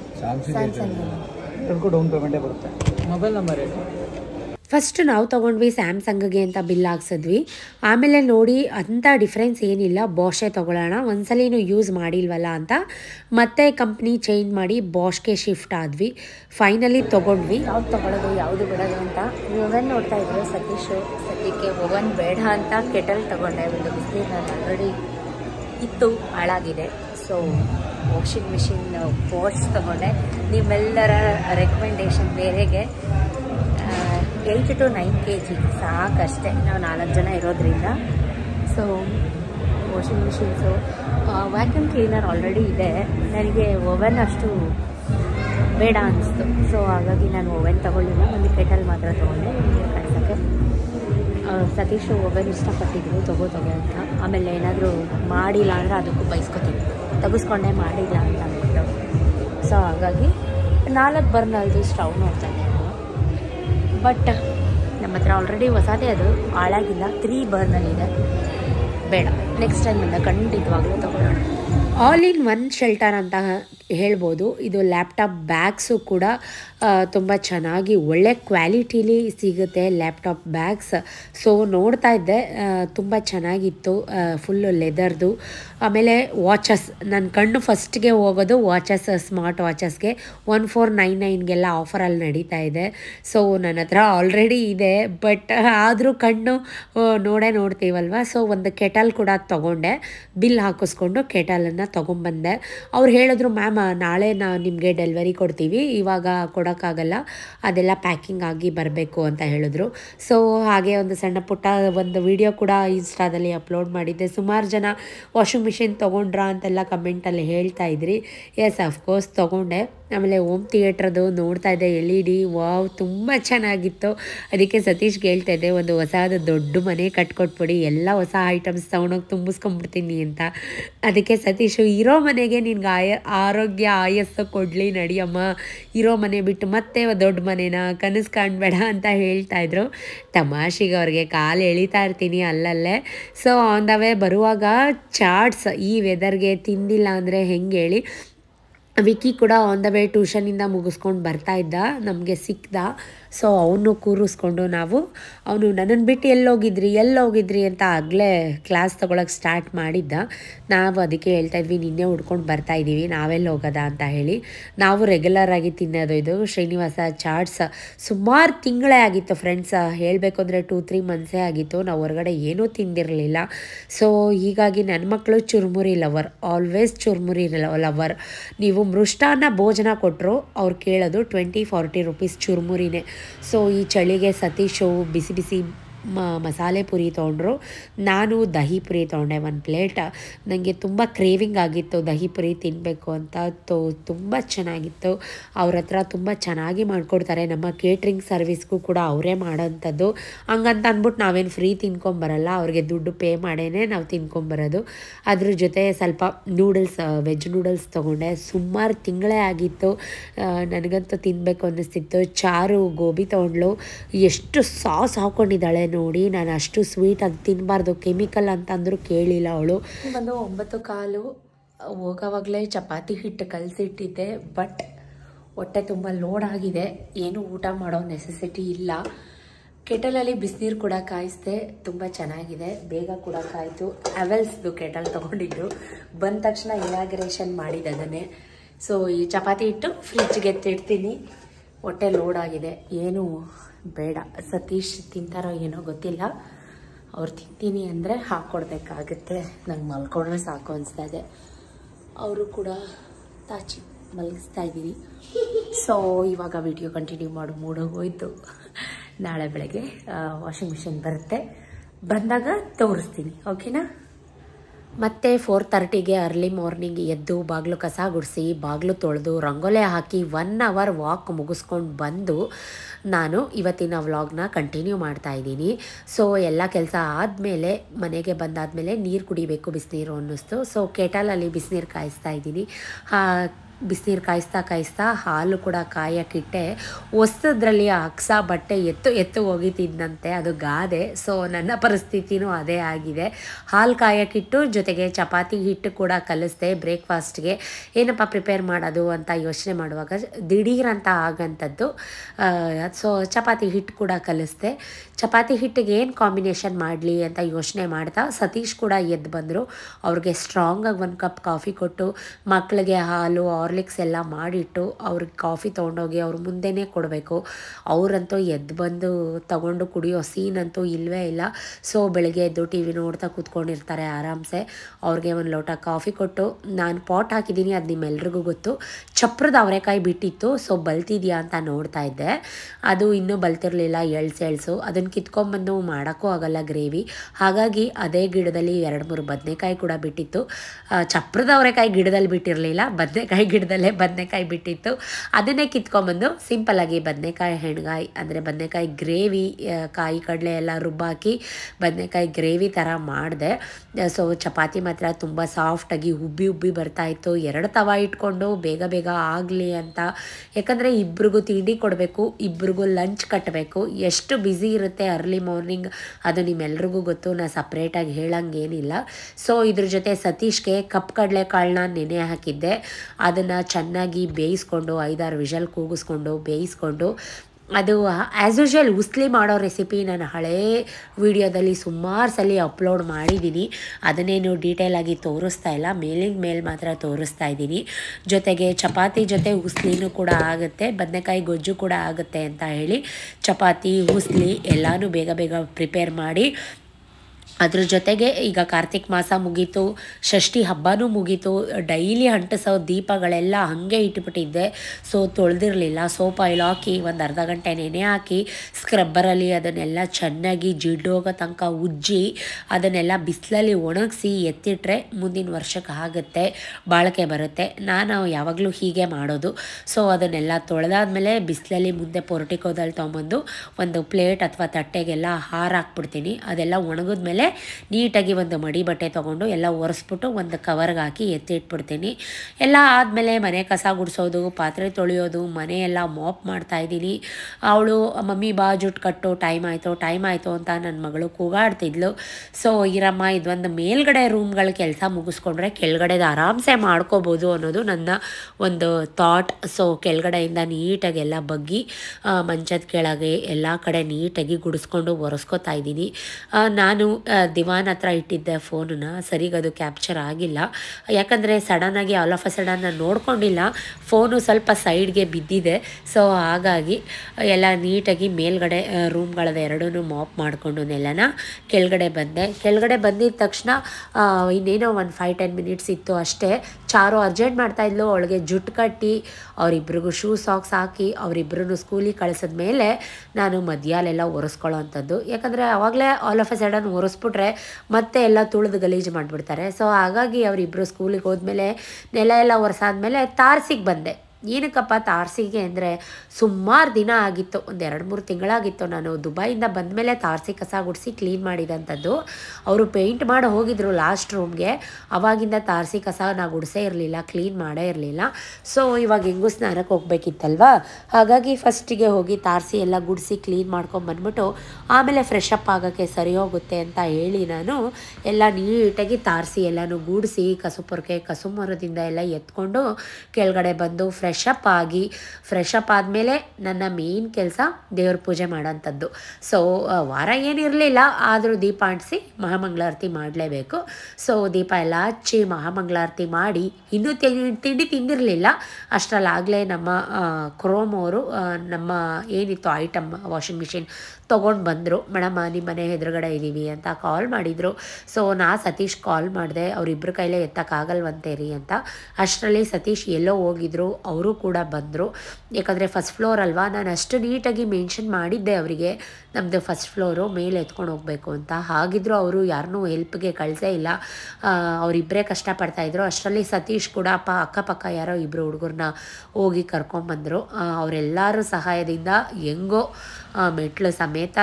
ಡೌನ್ ಪೇಮೆಂಟೇ ಬರುತ್ತೆ. ಮೊಬೈಲ್ ನಂಬರ್ ಫಸ್ಟ್ ನಾವು ತೊಗೊಂಡ್ವಿ ಸ್ಯಾಮ್ಸಂಗ್ಗೆ ಅಂತ ಬಿಲ್ ಹಾಕ್ಸಿದ್ವಿ. ಆಮೇಲೆ ನೋಡಿ ಅಂಥ ಡಿಫ್ರೆನ್ಸ್ ಏನಿಲ್ಲ, ಬಾಷೇ ತೊಗೊಳ್ಳೋಣ, ಒಂದ್ಸಲಿನೂ ಯೂಸ್ ಮಾಡಿಲ್ವಲ್ಲ ಅಂತ ಮತ್ತೆ ಕಂಪ್ನಿ ಚೇಂಜ್ ಮಾಡಿ ಬಾಷ್ಗೆ ಶಿಫ್ಟ್ ಆದ್ವಿ. ಫೈನಲಿ ತೊಗೊಂಡ್ವಿ. ಯಾವ್ದು ತೊಗೊಳ್ಳೋದು ಯಾವುದು ಬಿಡೋದು ಅಂತ ಓವನ್ ನೋಡ್ತಾ ಇದ್ರು ಸತೀಶು. ಸದ್ಯಕ್ಕೆ ಓವನ್ ಬೇಡ ಅಂತ ಕೆಟಲ್ ತೊಗೊಂಡೆ. ಒಂದು ಬಿಸ್ಲಿ ನಾನು ಆಲ್ರೆಡಿ ಇತ್ತು, ಹಾಳಾಗಿದೆ. ಸೊ ವಾಷಿಂಗ್ ಮಿಷಿನ್ ಬಾಷ್ ತೊಗೊಂಡೆ. ನಿಮ್ಮೆಲ್ಲರ ರೆಕಮೆಂಡೇಶನ್ ಮೇರೆಗೆ 8 to 9 kg ಸಾಕಷ್ಟೇ, ನಾವು 4 ಜನ ಇರೋದ್ರಿಂದ. So washing machines, vacuum cleaner already ಇದೆ. ನನಗೆ ಓವನ್ ಅಷ್ಟು ಬೇಡ ಅನ್ನಿಸ್ತು. ಸೊ ಹಾಗಾಗಿ ನಾನು ಓವನ್ ತೊಗೊಳ್ಳಿಲ್ಲ, ಒಂದು ಕೆಟಲ್ ಮಾತ್ರ ತೊಗೊಂಡೆ ನೀರು ಕಾಯ್ಸೋಕ್ಕೆ. ಸತೀಶು ಓವನ್ ಇಷ್ಟಪಟ್ಟಿದ್ರು ತಗೋ ಅಂತ. ಆಮೇಲೆ ಏನಾದರೂ ಮಾಡಿಲ್ಲ ಅಂದರೆ ಅದಕ್ಕೂ ಬೈಸ್ಕೊತೀನಿ, ತೆಗೆಸ್ಕೊಂಡೆ ಮಾಡಿಲ್ಲ ಅಂತ ಅಂದ್ಬಿಟ್ಟು. ಸೊ ಹಾಗಾಗಿ 4 ಬರ್ನಲ್ದು ಸ್ಟವ್ ನೋಡ್ತಾನೆ. ಬಟ್ ನಮ್ಮ ಹತ್ರ ಆಲ್ರೆಡಿ ಹೊಸದೇ, ಅದು ಹಾಳಾಗಿಲ್ಲ, 3 ಬರ್ನಲ್ಲಿದೆ. ಬೇಡ, ನೆಕ್ಸ್ಟ್ ಟೈಮಿಂದ ಖಂಡಿತವಾಗ್ಲೂ ತೊಗೊಳ್ಳೋಣ. ಆಲ್ ಇನ್ ಒನ್ ಶೆಲ್ಟರ್ ಅಂತ ಹೇಳ್ಬೋದು. ಇದು ಲ್ಯಾಪ್ಟಾಪ್ ಬ್ಯಾಗ್ಸು ಕೂಡ ತುಂಬ ಚೆನ್ನಾಗಿ ಒಳ್ಳೆ ಕ್ವಾಲಿಟಿಲಿ ಸಿಗುತ್ತೆ ಲ್ಯಾಪ್ಟಾಪ್ ಬ್ಯಾಗ್ಸ್. ಸೊ ನೋಡ್ತಾ ಇದ್ದೆ, ತುಂಬ ಚೆನ್ನಾಗಿತ್ತು, ಫುಲ್ಲು ಲೆದರ್ದು. ಆಮೇಲೆ ವಾಚಸ್, ನನ್ನ ಕಣ್ಣು ಫಸ್ಟ್ಗೆ ಹೋಗೋದು ವಾಚಸ್, ಸ್ಮಾರ್ಟ್ ವಾಚಸ್ಗೆ 1499ಗೆಲ್ಲ ಆಫರಲ್ಲಿ ನಡೀತಾ ಇದೆ. ಸೊ ನನ್ನ ಹತ್ರ ಆಲ್ರೆಡಿ ಇದೆ, ಬಟ್ ಆದರೂ ಕಣ್ಣು ನೋಡ್ತೀವಲ್ವ. ಸೊ ಒಂದು ಕೆಟಲ್ ಕೂಡ ತೊಗೊಂಡೆ, ಬಿಲ್ ಹಾಕಿಸ್ಕೊಂಡು ಕೆಟಲನ್ನು ಅದನ್ನು ತೊಗೊಂಬಂದೆ. ಅವ್ರು ಹೇಳಿದ್ರು ಮ್ಯಾಮ್ ನಾಳೆ ನಿಮಗೆ ಡೆಲಿವರಿ ಕೊಡ್ತೀವಿ, ಇವಾಗ ಕೊಡೋಕ್ಕಾಗಲ್ಲ, ಅದೆಲ್ಲ ಪ್ಯಾಕಿಂಗ್ ಆಗಿ ಬರಬೇಕು ಅಂತ ಹೇಳಿದ್ರು. ಸೊ ಹಾಗೆ ಒಂದು ಸಣ್ಣ ಪುಟ್ಟ ಒಂದು ವಿಡಿಯೋ ಕೂಡ ಇನ್ಸ್ಟಾದಲ್ಲಿ ಅಪ್ಲೋಡ್ ಮಾಡಿದ್ದೆ. ಸುಮಾರು ಜನ ವಾಷಿಂಗ್ ಮಿಷಿನ್ ತೊಗೊಂಡ್ರಾ ಅಂತೆಲ್ಲ ಕಮೆಂಟಲ್ಲಿ ಹೇಳ್ತಾ ಇದ್ರಿ. ಎಸ್ ಅಫ್ಕೋರ್ಸ್ ತೊಗೊಂಡೆ. ಆಮೇಲೆ ಹೋಮ್ ಥಿಯೇಟ್ರದು ನೋಡ್ತಾ ಇದ್ದೆ, LED, ವಾವ್ ತುಂಬ ಚೆನ್ನಾಗಿತ್ತು. ಅದಕ್ಕೆ ಸತೀಶ್ಗೆ ಹೇಳ್ತಾ ಇದ್ದೆ ಒಂದು ಹೊಸದು ದೊಡ್ಡ ಮನೆ ಕಟ್ಕೊಟ್ಬಿಡಿ, ಎಲ್ಲ ಹೊಸ ಐಟಮ್ಸ್ ತೊಗೊಂಡೋಗಿ ತುಂಬಿಸ್ಕೊಂಡ್ಬಿಡ್ತೀನಿ ಅಂತ. ಅದಕ್ಕೆ ಸತೀಶು ಇರೋ ಮನೆಗೆ ನಿನ್ಗೆ ಆರೋಗ್ಯ ಆಯಸ್ಸು ಕೊಡಲಿ ನಡಿಯಮ್ಮ, ಇರೋ ಮನೆ ಬಿಟ್ಟು ಮತ್ತೆ ದೊಡ್ಡ ಮನೇನ ಕನಸು ಕಾಣಬೇಡ ಅಂತ ಹೇಳ್ತಾಯಿದ್ರು. ತಮಾಷೆಗೆ ಅವ್ರಿಗೆ ಕಾಲು ಎಳಿತಾ ಇರ್ತೀನಿ ಅಲ್ಲಲ್ಲೇ. ಸೊ ಆನ್ ದ ವೇ ಬರುವಾಗ ಚಾಟ್ಸ್ ಈ ವೆದರ್ಗೆ ತಿಂದಿಲ್ಲ ಅಂದರೆ ಹೆಂಗೆ ಹೇಳಿ. ವಿಕ್ಕಿ ಕೂಡ ಆನ್ ದ ವೇ ಟ್ಯೂಷನಿಂದ ಮುಗಿಸ್ಕೊಂಡು ಬರ್ತಾ ಇದ್ದ, ನಮಗೆ ಸಿಕ್ದ. ಸೊ ಅವನು ಕೂರಿಸ್ಕೊಂಡು ಅವನು ನನ್ನನ್ನು ಬಿಟ್ಟು ಎಲ್ಲೋಗಿದ್ರಿ ಅಂತ ಆಗಲೇ ಕ್ಲಾಸ್ ತೊಗೊಳಕ್ಕೆ ಸ್ಟಾರ್ಟ್ ಮಾಡಿದ್ದ. ನಾವು ಅದಕ್ಕೆ ಹೇಳ್ತಾ ಇದ್ವಿ ನಿನ್ನೆ ಹುಡ್ಕೊಂಡು ಬರ್ತಾಯಿದ್ದೀವಿ, ನಾವೆಲ್ಲಿ ಹೋಗೋದ ಅಂತ ಹೇಳಿ. ನಾವು ರೆಗ್ಯುಲರಾಗಿ ತಿನ್ನೋದು ಇದು ಶ್ರೀನಿವಾಸ ಚಾಟ್ಸ್. ಸುಮಾರು ತಿಂಗಳೇ ಆಗಿತ್ತು ಫ್ರೆಂಡ್ಸ್, ಹೇಳಬೇಕು ಅಂದರೆ 2-3 ಮಂತ್ಸೇ ಆಗಿತ್ತು ನಾವು ಹೊರಗಡೆ ಏನೂ ತಿಂದಿರಲಿಲ್ಲ. ಸೊ ಹೀಗಾಗಿ ನನ್ನ ಮಕ್ಕಳು ಚುರುಮುರಿ ಲವರ್, ಆಲ್ವೇಸ್ ಚುರುಮುರಿ ಲವರ್. ನೀವು ಮೃಷ್ಟಾನ್ನ ಭೋಜನ ಕೊಟ್ಟರು ಅವ್ರು ಕೇಳೋದು 20-40 ರುಪೀಸ್ ಚುರುಮುರಿನೇ. ಸೊ ಈ ಚಳಿಗೆ ಸತೀಶು ಬಿಸಿ ಬಿಸಿ ಮಸಾಲೆ ಪುರಿ ತೊಗೊಂಡ್ರು, ನಾನು ದಹಿ ಪುರಿ ತೊಗೊಂಡೆ 1 ಪ್ಲೇಟ್. ನನಗೆ ತುಂಬ ಕ್ರೇವಿಂಗ್ ಆಗಿತ್ತು ದಹಿ ಪುರಿ ತಿನ್ನಬೇಕು ಅಂತ. ತುಂಬ ಚೆನ್ನಾಗಿತ್ತು. ಅವ್ರ ಹತ್ರ ತುಂಬ ಚೆನ್ನಾಗಿ ಮಾಡಿಕೊಡ್ತಾರೆ. ನಮ್ಮ ಕೇಟ್ರಿಂಗ್ ಸರ್ವಿಸ್ಗೂ ಕೂಡ ಅವರೇ ಮಾಡೋಂಥದ್ದು. ಹಂಗಂತ ಅಂದ್ಬಿಟ್ಟು ನಾವೇನು ಫ್ರೀ ತಿನ್ಕೊಂಬರಲ್ಲ, ಅವ್ರಿಗೆ ದುಡ್ಡು ಪೇ ಮಾಡೇ ನಾವು ತಿನ್ಕೊಂಬರೋದು. ಅದ್ರ ಜೊತೆ ಸ್ವಲ್ಪ ನೂಡಲ್ಸ್, ವೆಜ್ ನೂಡಲ್ಸ್ ತೊಗೊಂಡೆ. ಸುಮಾರು ತಿಂಗಳೇ ಆಗಿತ್ತು, ನನಗಂತೂ ತಿನ್ನಬೇಕು ಅನ್ನಿಸ್ತಿತ್ತು. ಚಾರು ಗೋಬಿ ತೊಗೊಂಡ್ಳು, ಎಷ್ಟು ಸಾಸ್ ಹಾಕ್ಕೊಂಡಿದ್ದಾಳೆ ನೋಡಿ. ನಾನು ಅಷ್ಟು ಸ್ವೀಟ್ ಅದು ತಿನ್ನಬಾರ್ದು, ಕೆಮಿಕಲ್ ಅಂತಂದರೂ ಕೇಳಿಲ್ಲ ಅವಳು. 9:15 ಹೋಗೋವಾಗಲೇ ಚಪಾತಿ ಹಿಟ್ಟು ಕಲಸಿಟ್ಟಿದ್ದೆ. ಬಟ್ ಹೊಟ್ಟೆ ತುಂಬ ಲೋಡ್ ಆಗಿದೆ, ಏನೂ ಊಟ ಮಾಡೋ ನೆಸೆಸಿಟಿ ಇಲ್ಲ. ಕೆಟಲಲ್ಲಿ ಬಿಸಿನೀರು ಕೂಡ ಕಾಯಿಸ್ದೆ, ತುಂಬ ಚೆನ್ನಾಗಿದೆ, ಬೇಗ ಕೂಡ ಕಾಯಿತು. ಅವೆಲ್ಸ್ದು ಕೆಟಲ್ ತೊಗೊಂಡಿದ್ದು, ಬಂದ ತಕ್ಷಣ ಇನಾಗ್ರೇಷನ್ ಮಾಡಿದ್ದದನ್ನೇ. ಸೊ ಈ ಚಪಾತಿ ಹಿಟ್ಟು ಫ್ರಿಜ್ಗೆ ಎತ್ತಿಡ್ತೀನಿ. ಹೊಟ್ಟೆ ಲೋಡ್ ಆಗಿದೆ, ಏನು ಬೇಡ. ಸತೀಶ್ ತಿಂತಾರೋ ಏನೋ ಗೊತ್ತಿಲ್ಲ, ಅವ್ರು ತಿಂತೀನಿ ಅಂದರೆ ಹಾಕ್ಕೊಡ್ಬೇಕಾಗುತ್ತೆ. ನಂಗೆ ಮಲ್ಕೊಂಡ್ರೆ ಸಾಕು ಅನಿಸ್ತಾ ಇದೆ. ಅವರು ಕೂಡ ತಾಚಿ ಮಲಗಿಸ್ತಾ ಇದ್ದೀನಿ. ಸೊ ಇವಾಗ ವಿಡಿಯೋ ಕಂಟಿನ್ಯೂ ಮಾಡು ಮೂಡೋಗೋಯ್ತು. ನಾಳೆ ಬೆಳಗ್ಗೆ ವಾಷಿಂಗ್ ಮಿಷಿನ್ ಬರುತ್ತೆ, ಬಂದಾಗ ತೋರಿಸ್ತೀನಿ, ಓಕೆನಾ. ಮತ್ತು 4:30ಗೆ ಅರ್ಲಿ ಮಾರ್ನಿಂಗ್ ಎದ್ದು ಬಾಗಿಲು ಕಸ ಗುಡಿಸಿ ಬಾಗಿಲು ತೊಳೆದು ರಂಗೋಲೆ ಹಾಕಿ 1 ಅವರ್ ವಾಕ್ ಮುಗಿಸ್ಕೊಂಡು ಬಂದು ನಾನು ಇವತ್ತಿನ ವ್ಲಾಗ್ನ ಕಂಟಿನ್ಯೂ ಮಾಡ್ತಾಯಿದ್ದೀನಿ. ಸೊ ಎಲ್ಲ ಕೆಲಸ ಆದಮೇಲೆ ಮನೆಗೆ ಬಂದಾದಮೇಲೆ ನೀರು ಕುಡಿಬೇಕು, ಬಿಸಿನೀರು ಅನ್ನಿಸ್ತು. ಸೊ ಕೆಟಲಲ್ಲಿ ಬಿಸಿನೀರು ಕಾಯಿಸ್ತಾ ಇದ್ದೀನಿ. ಬಿಸಿನೀರು ಕಾಯಿಸ್ತಾ ಹಾಲು ಕೂಡ ಕಾಯಕ್ಕಿಟ್ಟೆ. ಹೊಸದ್ರಲ್ಲಿ ಅಕ್ಸ ಬಟ್ಟೆ ಎತ್ತು ಹೋಗಿತಿದ್ದಂತೆ, ಅದು ಗಾದೆ. ಸೊ ನನ್ನ ಪರಿಸ್ಥಿತಿನೂ ಅದೇ ಆಗಿದೆ. ಹಾಲು ಕಾಯಕ್ಕಿಟ್ಟು ಜೊತೆಗೆ ಚಪಾತಿ ಹಿಟ್ಟು ಕೂಡ ಕಲಿಸ್ದೆ. ಬ್ರೇಕ್ಫಾಸ್ಟ್ಗೆ ಏನಪ್ಪ ಪ್ರಿಪೇರ್ ಮಾಡೋದು ಅಂತ ಯೋಚನೆ ಮಾಡುವಾಗ ದಿಢೀರಂತ ಆಗಂಥದ್ದು. ಸೊ ಚಪಾತಿ ಹಿಟ್ಟು ಕೂಡ ಕಲಿಸ್ದೆ. ಚಪಾತಿ ಹಿಟ್ಟಿಗೆ ಏನು ಕಾಂಬಿನೇಷನ್ ಮಾಡಲಿ ಅಂತ ಯೋಚನೆ ಮಾಡ್ತಾ ಸತೀಶ್ ಕೂಡ ಎದ್ದು ಬಂದರು. ಅವ್ರಿಗೆ ಸ್ಟ್ರಾಂಗಾಗಿ 1 ಕಪ್ ಕಾಫಿ ಕೊಟ್ಟು ಮಕ್ಕಳಿಗೆ ಹಾಲು ಹಾರ್ಲಿಕ್ಸ್ ಎಲ್ಲ ಮಾಡಿಟ್ಟು ಅವ್ರಿಗೆ ಕಾಫಿ ತೊಗೊಂಡೋಗಿ ಅವ್ರ ಮುಂದೆನೇ ಕೊಡಬೇಕು. ಅವರಂತೂ ಎದ್ದು ಬಂದು ತಗೊಂಡು ಕುಡಿಯೋ ಸೀನ್ ಅಂತೂ ಇಲ್ಲವೇ ಇಲ್ಲ. ಸೊ ಬೆಳಗ್ಗೆ ಎದ್ದು ಟಿ ವಿ ನೋಡ್ತಾ ಕೂತ್ಕೊಂಡಿರ್ತಾರೆ ಆರಾಮ್ಸೆ. ಅವ್ರಿಗೆ 1 ಲೋಟ ಕಾಫಿ ಕೊಟ್ಟು ನಾನು ಪಾಟ್ ಹಾಕಿದ್ದೀನಿ, ಅದು ನಿಮ್ಮೆಲ್ರಿಗೂ ಗೊತ್ತು. ಚಪ್ರದ ಅವರೆಕಾಯಿ ಬಿಟ್ಟಿತ್ತು, ಸೊ ಬಲ್ತಿದ್ಯಾ ಅಂತ ನೋಡ್ತಾ ಇದ್ದೆ. ಅದು ಇನ್ನೂ ಬಲ್ತಿರಲಿಲ್ಲ, ಎಳ್ಸು ಅದನ್ನು ಕಿತ್ಕೊಂಡ್ಬಂದು ಮಾಡೋಕ್ಕೂ ಆಗಲ್ಲ ಗ್ರೇವಿ. ಹಾಗಾಗಿ ಅದೇ ಗಿಡದಲ್ಲಿ 2-3 ಬದನೆಕಾಯಿ ಕೂಡ ಬಿಟ್ಟಿತ್ತು. ಚಪ್ರದ ಅವರೆಕಾಯಿ ಗಿಡದಲ್ಲಿ ಬಿಟ್ಟಿರಲಿಲ್ಲ, ಬದನೆಕಾಯಿ ಗಿಡದಲ್ಲೇ ಬದನೆಕಾಯಿ ಬಿಟ್ಟಿತ್ತು. ಅದನ್ನೇ ಕಿತ್ಕೊಂಡ್ಬಂದು ಸಿಂಪಲ್ಲಾಗಿ ಬದನೆಕಾಯಿ ಹೆಣ್ಗಾಯಿ ಅಂದರೆ ಬದನೆಕಾಯಿ ಗ್ರೇವಿ, ಕಾಯಿ ಕಡಲೆ ಎಲ್ಲ ರುಬ್ಬಾಕಿ ಬದನೆಕಾಯಿ ಗ್ರೇವಿ ಥರ ಮಾಡಿದೆ. ಸೊ ಚಪಾತಿ ಮಾತ್ರ ತುಂಬ ಸಾಫ್ಟಾಗಿ ಉಬ್ಬಿ ಬರ್ತಾಯಿತ್ತು. 2 ತವ ಇಟ್ಕೊಂಡು ಬೇಗ ಆಗಲಿ ಅಂತ, ಯಾಕಂದರೆ ಇಬ್ರಿಗೂ ತಿಂಡಿ ಕೊಡಬೇಕು, ಇಬ್ರಿಗೂ ಲಂಚ್ ಕಟ್ಟಬೇಕು. ಎಷ್ಟು ಬ್ಯುಸಿ ಇರುತ್ತೆ ಅರ್ಲಿ ಮಾರ್ನಿಂಗ್, ಅದು ನಿಮ್ಮೆಲ್ರಿಗೂ ಗೊತ್ತು, ನಾನು ಸಪ್ರೇಟಾಗಿ ಹೇಳಂಗೇನಿಲ್ಲ. ಸೊ ಇದ್ರ ಜೊತೆ ಸತೀಶ್ಗೆ ಕಪ್ಪು ಕಡಲೆಕಾಳನ್ನ ನೆನೆ ಹಾಕಿದ್ದೆ. ಅದನ್ನು ಚೆನ್ನಾಗಿ ಬೇಯಿಸ್ಕೊಂಡು 5-6 ವಿಷಲ್ ಕೂಗಿಸ್ಕೊಂಡು ಬೇಯಿಸ್ಕೊಂಡು, ಅದು ಆ್ಯಸ್ ಯೂಶ್ವಲ್ ಉಸ್ಲಿ ಮಾಡೋ ರೆಸಿಪಿ ನಾನು ಹಳೇ ವಿಡಿಯೋದಲ್ಲಿ ಸುಮಾರು ಸಲ ಅಪ್ಲೋಡ್ ಮಾಡಿದ್ದೀನಿ. ಅದನ್ನೇನು ಡೀಟೇಲಾಗಿ ತೋರಿಸ್ತಾ ಇಲ್ಲ, ಮೇಲಿಂದ ಮೇಲೆ ಮಾತ್ರ ತೋರಿಸ್ತಾ ಇದ್ದೀನಿ. ಜೊತೆಗೆ ಚಪಾತಿ ಜೊತೆ ಉಸ್ಲಿನೂ ಕೂಡ ಆಗುತ್ತೆ, ಬದನೆಕಾಯಿ ಗೊಜ್ಜು ಕೂಡ ಆಗುತ್ತೆ ಅಂತ ಹೇಳಿ ಚಪಾತಿ ಉಸ್ಲಿ ಎಲ್ಲನೂ ಬೇಗ ಪ್ರಿಪೇರ್ ಮಾಡಿ ಅದ್ರ ಜೊತೆಗೆ ಈಗ ಕಾರ್ತಿಕ್ ಮಾಸ ಮುಗೀತು, ಷಷ್ಠಿ ಹಬ್ಬನೂ ಮುಗೀತು. ಡೈಲಿ ಅಂಟಿಸೋ ದೀಪಗಳೆಲ್ಲ ಹಾಗೆ ಇಟ್ಬಿಟ್ಟಿದ್ದೆ. ಸೊ ತೊಳೆದಿರಲಿಲ್ಲ. ಸೋಪ್ ಆಯಿಲ್ ಹಾಕಿ ಒಂದು ಅರ್ಧ ಗಂಟೆ ನೆನೆ ಹಾಕಿ ಸ್ಕ್ರಬ್ಬರಲ್ಲಿ ಅದನ್ನೆಲ್ಲ ಚೆನ್ನಾಗಿ ಜಿಡ್ಡೋಗೋ ತನಕ ಉಜ್ಜಿ ಅದನ್ನೆಲ್ಲ ಬಿಸಿಲಲ್ಲಿ ಒಣಗಿಸಿ ಎತ್ತಿಟ್ರೆ ಮುಂದಿನ ವರ್ಷಕ್ಕೆ ಆಗುತ್ತೆ, ಬಾಳಿಕೆ ಬರುತ್ತೆ. ನಾನು ಯಾವಾಗಲೂ ಹೀಗೆ ಮಾಡೋದು. ಸೊ ಅದನ್ನೆಲ್ಲ ತೊಳೆದಾದ್ಮೇಲೆ ಬಿಸಿಲಲ್ಲಿ ಮುಂದೆ ಪೊರ್ಟಿಕೋದಲ್ಲಿ ತೊಗೊಂಬಂದು ಒಂದು ಪ್ಲೇಟ್ ಅಥವಾ ತಟ್ಟೆಗೆಲ್ಲ ಹಾರಾಕ್ಬಿಡ್ತೀನಿ. ಅದೆಲ್ಲ ಒಣಗಿದ್ಮೇಲೆ ನೀಟಾಗಿ ಒಂದು ಮಡಿ ಬಟ್ಟೆ ತೊಗೊಂಡು ಎಲ್ಲ ಒರೆಸ್ಬಿಟ್ಟು ಒಂದು ಕವರ್ಗೆ ಹಾಕಿ ಎತ್ತಿಟ್ಬಿಡ್ತೀನಿ. ಎಲ್ಲ ಆದಮೇಲೆ ಮನೆ ಕಸ ಗುಡಿಸೋದು, ಪಾತ್ರೆ ತೊಳೆಯೋದು, ಮನೆಯೆಲ್ಲ ಮಾಪ್ ಮಾಡ್ತಾಯಿದ್ದೀನಿ. ಅವಳು ಮಮ್ಮಿ ಬಾ ಜುಟ್ಟು ಕಟ್ಟು, ಟೈಮ್ ಆಯಿತು ಅಂತ ನನ್ನ ಮಗಳು ಕೂಗಾಡ್ತಿದ್ಲು. ಸೊ ಇರಮ್ಮ ಇದೊಂದು ಮೇಲ್ಗಡೆ ರೂಮ್ಗಳ ಕೆಲಸ ಮುಗಿಸ್ಕೊಂಡ್ರೆ ಕೆಳಗಡೆದು ಆರಾಮ್ಸೆ ಮಾಡ್ಕೋಬೋದು ಅನ್ನೋದು ನನ್ನ ಒಂದು ಥಾಟ್. ಸೊ ಕೆಳಗಡೆಯಿಂದ ನೀಟಾಗಿ ಎಲ್ಲ ಬಗ್ಗಿ ಮಂಚದ ಕೆಳಗೆ ಎಲ್ಲ ಕಡೆ ನೀಟಾಗಿ ಗುಡಿಸ್ಕೊಂಡು ಒರೆಸ್ಕೊತಾ ಇದ್ದೀನಿ. ನಾನು ದಿವಾನ್ ಹತ್ರ ಇಟ್ಟಿದ್ದೆ ಫೋನನ್ನ, ಸರಿಗದು ಕ್ಯಾಪ್ಚರ್ ಆಗಿಲ್ಲ. ಯಾಕಂದರೆ ಸಡನ್ನಾಗಿ ಆಲ್ ಆಫ್ ಅ ಸಡನ್ ನಾನು ನೋಡ್ಕೊಂಡಿಲ್ಲ, ಫೋನು ಸ್ವಲ್ಪ ಸೈಡ್ಗೆ ಬಿದ್ದಿದೆ. ಸೊ ಹಾಗಾಗಿ ಎಲ್ಲ ನೀಟಾಗಿ ಮೇಲ್ಗಡೆ ರೂಮ್ಗಳದ ಎರಡೂ ಮಾಪ್ ಮಾಡಿಕೊಂಡು ನೆಲನ ಕೆಳಗಡೆ ಬಂದಿದ್ದ ತಕ್ಷಣ ಇನ್ನೇನೋ ಒಂದು 5-10 ಮಿನಿಟ್ಸ್ ಇತ್ತು ಅಷ್ಟೇ. ಚಾರು ಅರ್ಜೆಂಟ್ ಮಾಡ್ತಾಯಿದ್ಲು. ಅವಳಿಗೆ ಜುಟ್ಟು ಕಟ್ಟಿ ಅವರಿಬ್ರಿಗೂ ಶೂ ಸಾಕ್ಸ್ ಹಾಕಿ ಅವರಿಬ್ಬರನ್ನು ಸ್ಕೂಲಿಗೆ ಕಳಿಸಿದ ಮೇಲೆ ನಾನು ಮಧ್ಯಾಹ್ನೆಲ್ಲ ಒರೆಸ್ಕೊಳ್ಳೋ ಅಂಥದ್ದು. ಯಾಕಂದರೆ ಆವಾಗಲೇ ಆಲ್ ಆಫ್ ಅ ಸಡನ್ ಒರೆಸ್ಬಿಟ್ರೆ ಮತ್ತೆ ಎಲ್ಲ ತುಳಿದು ಗಲೀಜು ಮಾಡಿಬಿಡ್ತಾರೆ. ಸೊ ಹಾಗಾಗಿ ಅವರಿಬ್ಬರು ಸ್ಕೂಲಿಗೆ ಹೋದ್ಮೇಲೆ ನೆಲ ಎಲ್ಲ ಒರೆಸಾದ್ಮೇಲೆ ತಾರಸಿಗೆ ಬಂದೆ. ಏನಕ್ಕಪ್ಪ ತಾರಸಿಗೆ ಅಂದರೆ ಸುಮಾರು ದಿನ ಆಗಿತ್ತು, ಒಂದು 2-3 ತಿಂಗಳಾಗಿತ್ತು ನಾನು ದುಬೈಯಿಂದ ಬಂದಮೇಲೆ ತಾರಸಿ ಕಸ ಗುಡಿಸಿ ಕ್ಲೀನ್ ಮಾಡಿದಂಥದ್ದು. ಅವರು ಪೇಂಟ್ ಮಾಡಿ ಹೋಗಿದ್ರು ಲಾಸ್ಟ್ ರೂಮ್ಗೆ. ಆವಾಗಿಂದ ತಾರಸಿ ಕಸ ನಾ ಗುಡಿಸೇ ಇರಲಿಲ್ಲ, ಕ್ಲೀನ್ ಮಾಡೇ ಇರಲಿಲ್ಲ. ಸೊ ಇವಾಗ ಹೆಂಗೂ ಸ್ನಾನಕ್ಕೆ ಹೋಗ್ಬೇಕಿತ್ತಲ್ವ, ಹಾಗಾಗಿ ಫಸ್ಟಿಗೆ ಹೋಗಿ ತಾರಸಿ ಎಲ್ಲ ಗುಡಿಸಿ ಕ್ಲೀನ್ ಮಾಡ್ಕೊಂಬಂದ್ಬಿಟ್ಟು ಆಮೇಲೆ ಫ್ರೆಶ್ ಅಪ್ ಆಗೋಕ್ಕೆ ಸರಿ ಹೋಗುತ್ತೆ ಅಂತ ಹೇಳಿ ನಾನು ಎಲ್ಲ ನೀಟಾಗಿ ತಾರಸಿ ಎಲ್ಲನೂ ಗೂಡಿಸಿ ಕಸುಮರದಿಂದ ಎಲ್ಲ ಎತ್ಕೊಂಡು ಕೆಳಗಡೆ ಬಂದು ಫ್ರೆಶ್ ಅಪ್ ಆದಮೇಲೆ ನನ್ನ ಮೇನ್ ಕೆಲಸ ದೇವ್ರ ಪೂಜೆ ಮಾಡೋಂಥದ್ದು. ಸೊ ವಾರ ಏನಿರಲಿಲ್ಲ, ಆದರೂ ದೀಪ ಅಂಟಿಸಿ ಮಹಾಮಂಗಳಾರತಿ ಮಾಡಲೇಬೇಕು. ಸೊ ದೀಪ ಎಲ್ಲ ಹಚ್ಚಿ ಮಹಾಮಂಗಳಾರತಿ ಮಾಡಿ ಇನ್ನೂ ತಿಂಡಿ ತಿಂದಿರಲಿಲ್ಲ ಅಷ್ಟರಲ್ಲಾಗಲೇ ನಮ್ಮ ಕ್ರೋಮ್ ಅವರು ನಮ್ಮ ಏನಿತ್ತು ಐಟಮ್ ವಾಷಿಂಗ್ ಮಿಷಿನ್ ತೊಗೊಂಡು ಬಂದರು. ಮೇಡಮ್ ನಿಮ್ಮ ಮನೆ ಎದುರುಗಡೆ ಇದ್ದೀವಿ ಅಂತ ಕಾಲ್ ಮಾಡಿದರು. ಸೊ ಸತೀಶ್ ಕಾಲ್ ಮಾಡಿದೆ, ಅವರಿಬ್ಬರ ಕೈಲೇ ಎತ್ತಕ್ಕಾಗಲ್ವಂತೆ ರೀ ಅಂತ. ಅಷ್ಟರಲ್ಲಿ ಸತೀಶ್ ಎಲ್ಲೋ ಹೋಗಿದ್ರು, ಅವರು ಕೂಡ ಬಂದರು. ಯಾಕಂದರೆ ಫಸ್ಟ್ ಫ್ಲೋರ್ ಅಲ್ವಾ, ನಾನು ಅಷ್ಟು ನೀಟಾಗಿ ಮೆನ್ಷನ್ ಮಾಡಿದ್ದೆ ಅವರಿಗೆ ನಮ್ಮದು ಫಸ್ಟ್ ಫ್ಲೋರು ಮೇಲೆ ಎತ್ಕೊಂಡು ಹೋಗಬೇಕು ಅಂತ. ಹಾಗಿದ್ರು ಅವರು ಯಾರನ್ನೂ ಹೆಲ್ಪ್ಗೆ ಕಳಿಸೇ ಇಲ್ಲ, ಅವರಿಬ್ಬರೇ ಕಷ್ಟಪಡ್ತಾಯಿದ್ರು. ಅಷ್ಟರಲ್ಲಿ ಸತೀಶ್ ಕೂಡ ಅಕ್ಕಪಕ್ಕ ಯಾರೋ ಇಬ್ಬರು ಹುಡುಗರನ್ನ ಹೋಗಿ ಕರ್ಕೊಂಬಂದರು. ಅವರೆಲ್ಲರ ಸಹಾಯದಿಂದ ಹೆಂಗೋ ಮೆಟ್ಲು ಸಮೇತ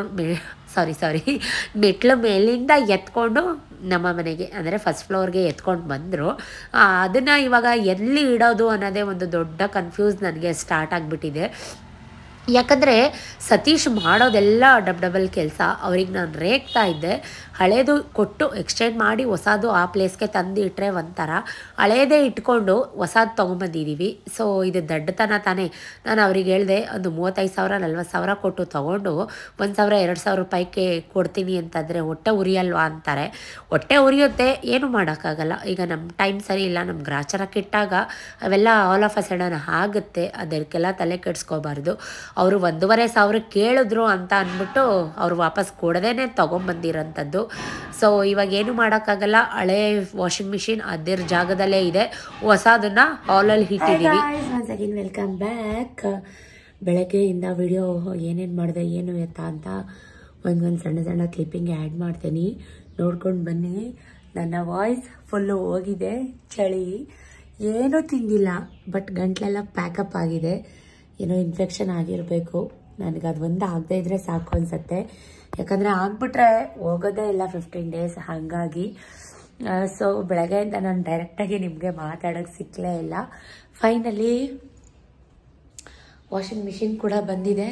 ಮೆಟ್ಲು ಮೇಲಿಂದ ಎತ್ಕೊಂಡು ನಮ್ಮ ಮನೆಗೆ ಅಂದರೆ ಫಸ್ಟ್ ಫ್ಲೋರ್ಗೆ ಎತ್ಕೊಂಡು ಬಂದರು. ಅದನ್ನು ಇವಾಗ ಎಲ್ಲಿ ಇಡೋದು ಅನ್ನೋದೇ ಒಂದು ದೊಡ್ಡ ಕನ್ಫ್ಯೂಸ್ ನನಗೆ ಸ್ಟಾರ್ಟ್ ಆಗಿಬಿಟ್ಟಿದೆ. ಯಾಕಂದರೆ ಸತೀಶ್ ಮಾಡೋದೆಲ್ಲ ಡಬಲ್ ಕೆಲಸ. ಅವ್ರಿಗೆ ನಾನು ರೇಗ್ತಾ ಇದ್ದೆ, ಹಳೇದು ಕೊಟ್ಟು ಎಕ್ಸ್ಚೇಂಜ್ ಮಾಡಿ ಹೊಸದು ಆ ಪ್ಲೇಸ್ಗೆ ತಂದು ಇಟ್ಟರೆ ಒಂಥರ, ಹಳೇದೇ ಇಟ್ಕೊಂಡು ಹೊಸದು ತೊಗೊಂಬಂದಿದ್ದೀವಿ. ಸೊ ಇದು ದಡ್ಡತನ ತಾನೇ. ನಾನು ಅವ್ರಿಗೆ ಹೇಳಿದೆ, ಒಂದು 35,000-40,000 ಕೊಟ್ಟು ತೊಗೊಂಡು 1,000-2,000 ರೂಪಾಯಿಗೆ ಕೊಡ್ತೀನಿ ಅಂತಂದರೆ ಹೊಟ್ಟೆ ಉರಿಯಲ್ವಾ ಅಂತಾರೆ. ಹೊಟ್ಟೆ ಉರಿಯುತ್ತೆ, ಏನು ಮಾಡೋಕ್ಕಾಗಲ್ಲ. ಈಗ ನಮ್ಮ ಟೈಮ್ ಸರಿ ಇಲ್ಲ, ನಮ್ಮ ಗ್ರಾಚಾರ ಕೆಟ್ಟಾಗ ಅವೆಲ್ಲ ಆಲ್ ಆಫ್ ಅ ಸಡನ್ ಆಗುತ್ತೆ. ಅದಕ್ಕೆಲ್ಲ ತಲೆ ಕೆಡಿಸ್ಕೋಬಾರ್ದು. ಅವರು 1,500 ಕೇಳಿದ್ರು ಅಂತ ಅಂದ್ಬಿಟ್ಟು ಅವ್ರು ವಾಪಸ್ ಕೊಡದೇನೆ ತೊಗೊಂಬಂದಿರೋಂಥದ್ದು. ಸೊ ಇವಾಗ ಏನು ಮಾಡೋಕ್ಕಾಗಲ್ಲ, ಹಳೆ ವಾಷಿಂಗ್ ಮಿಷಿನ್ ಅದರ ಜಾಗದಲ್ಲೇ ಇದೆ, ಹೊಸದನ್ನ ಹಾಲಲ್ಲಿ ಇಟ್ಟಿದ್ದೀವಿ. Once again welcome back. ಬೆಳಗ್ಗೆಯಿಂದ ವಿಡಿಯೋ ಏನೇನು ಮಾಡಿದೆ ಏನು ಎತ್ತ ಅಂತ ಒಂದು ಸಣ್ಣ ಕ್ಲಿಪ್ಪಿಂಗ್ ಆ್ಯಡ್ ಮಾಡ್ತೀನಿ, ನೋಡ್ಕೊಂಡು ಬನ್ನಿ. ನನ್ನ ವಾಯ್ಸ್ ಫುಲ್ಲು ಹೋಗಿದೆ, ಚಳಿ, ಏನೂ ತಿಂದಿಲ್ಲ, ಬಟ್ ಗಂಟ್ಲೆಲ್ಲ ಪ್ಯಾಕಪ್ ಆಗಿದೆ. ಏನೋ ಇನ್ಫೆಕ್ಷನ್ ಆಗಿರಬೇಕು. ನನಗದು ಒಂದು ಆಗದೆ ಇದ್ದರೆ ಸಾಕು ಅನಿಸುತ್ತೆ. ಯಾಕಂದರೆ ಆಗಿಬಿಟ್ರೆ ಹೋಗೋದೇ ಇಲ್ಲ 15 ಡೇಸ್. ಹಾಗಾಗಿ ಸೊ ಬೆಳಗ್ಗೆಯಿಂದ ನಾನು ಡೈರೆಕ್ಟಾಗಿ ನಿಮಗೆ ಮಾತಾಡೋಕ್ಕೆ ಸಿಕ್ಕಲೇ ಇಲ್ಲ. ಫೈನಲಿ ವಾಷಿಂಗ್ ಮಿಷಿನ್ ಕೂಡ ಬಂದಿದೆ.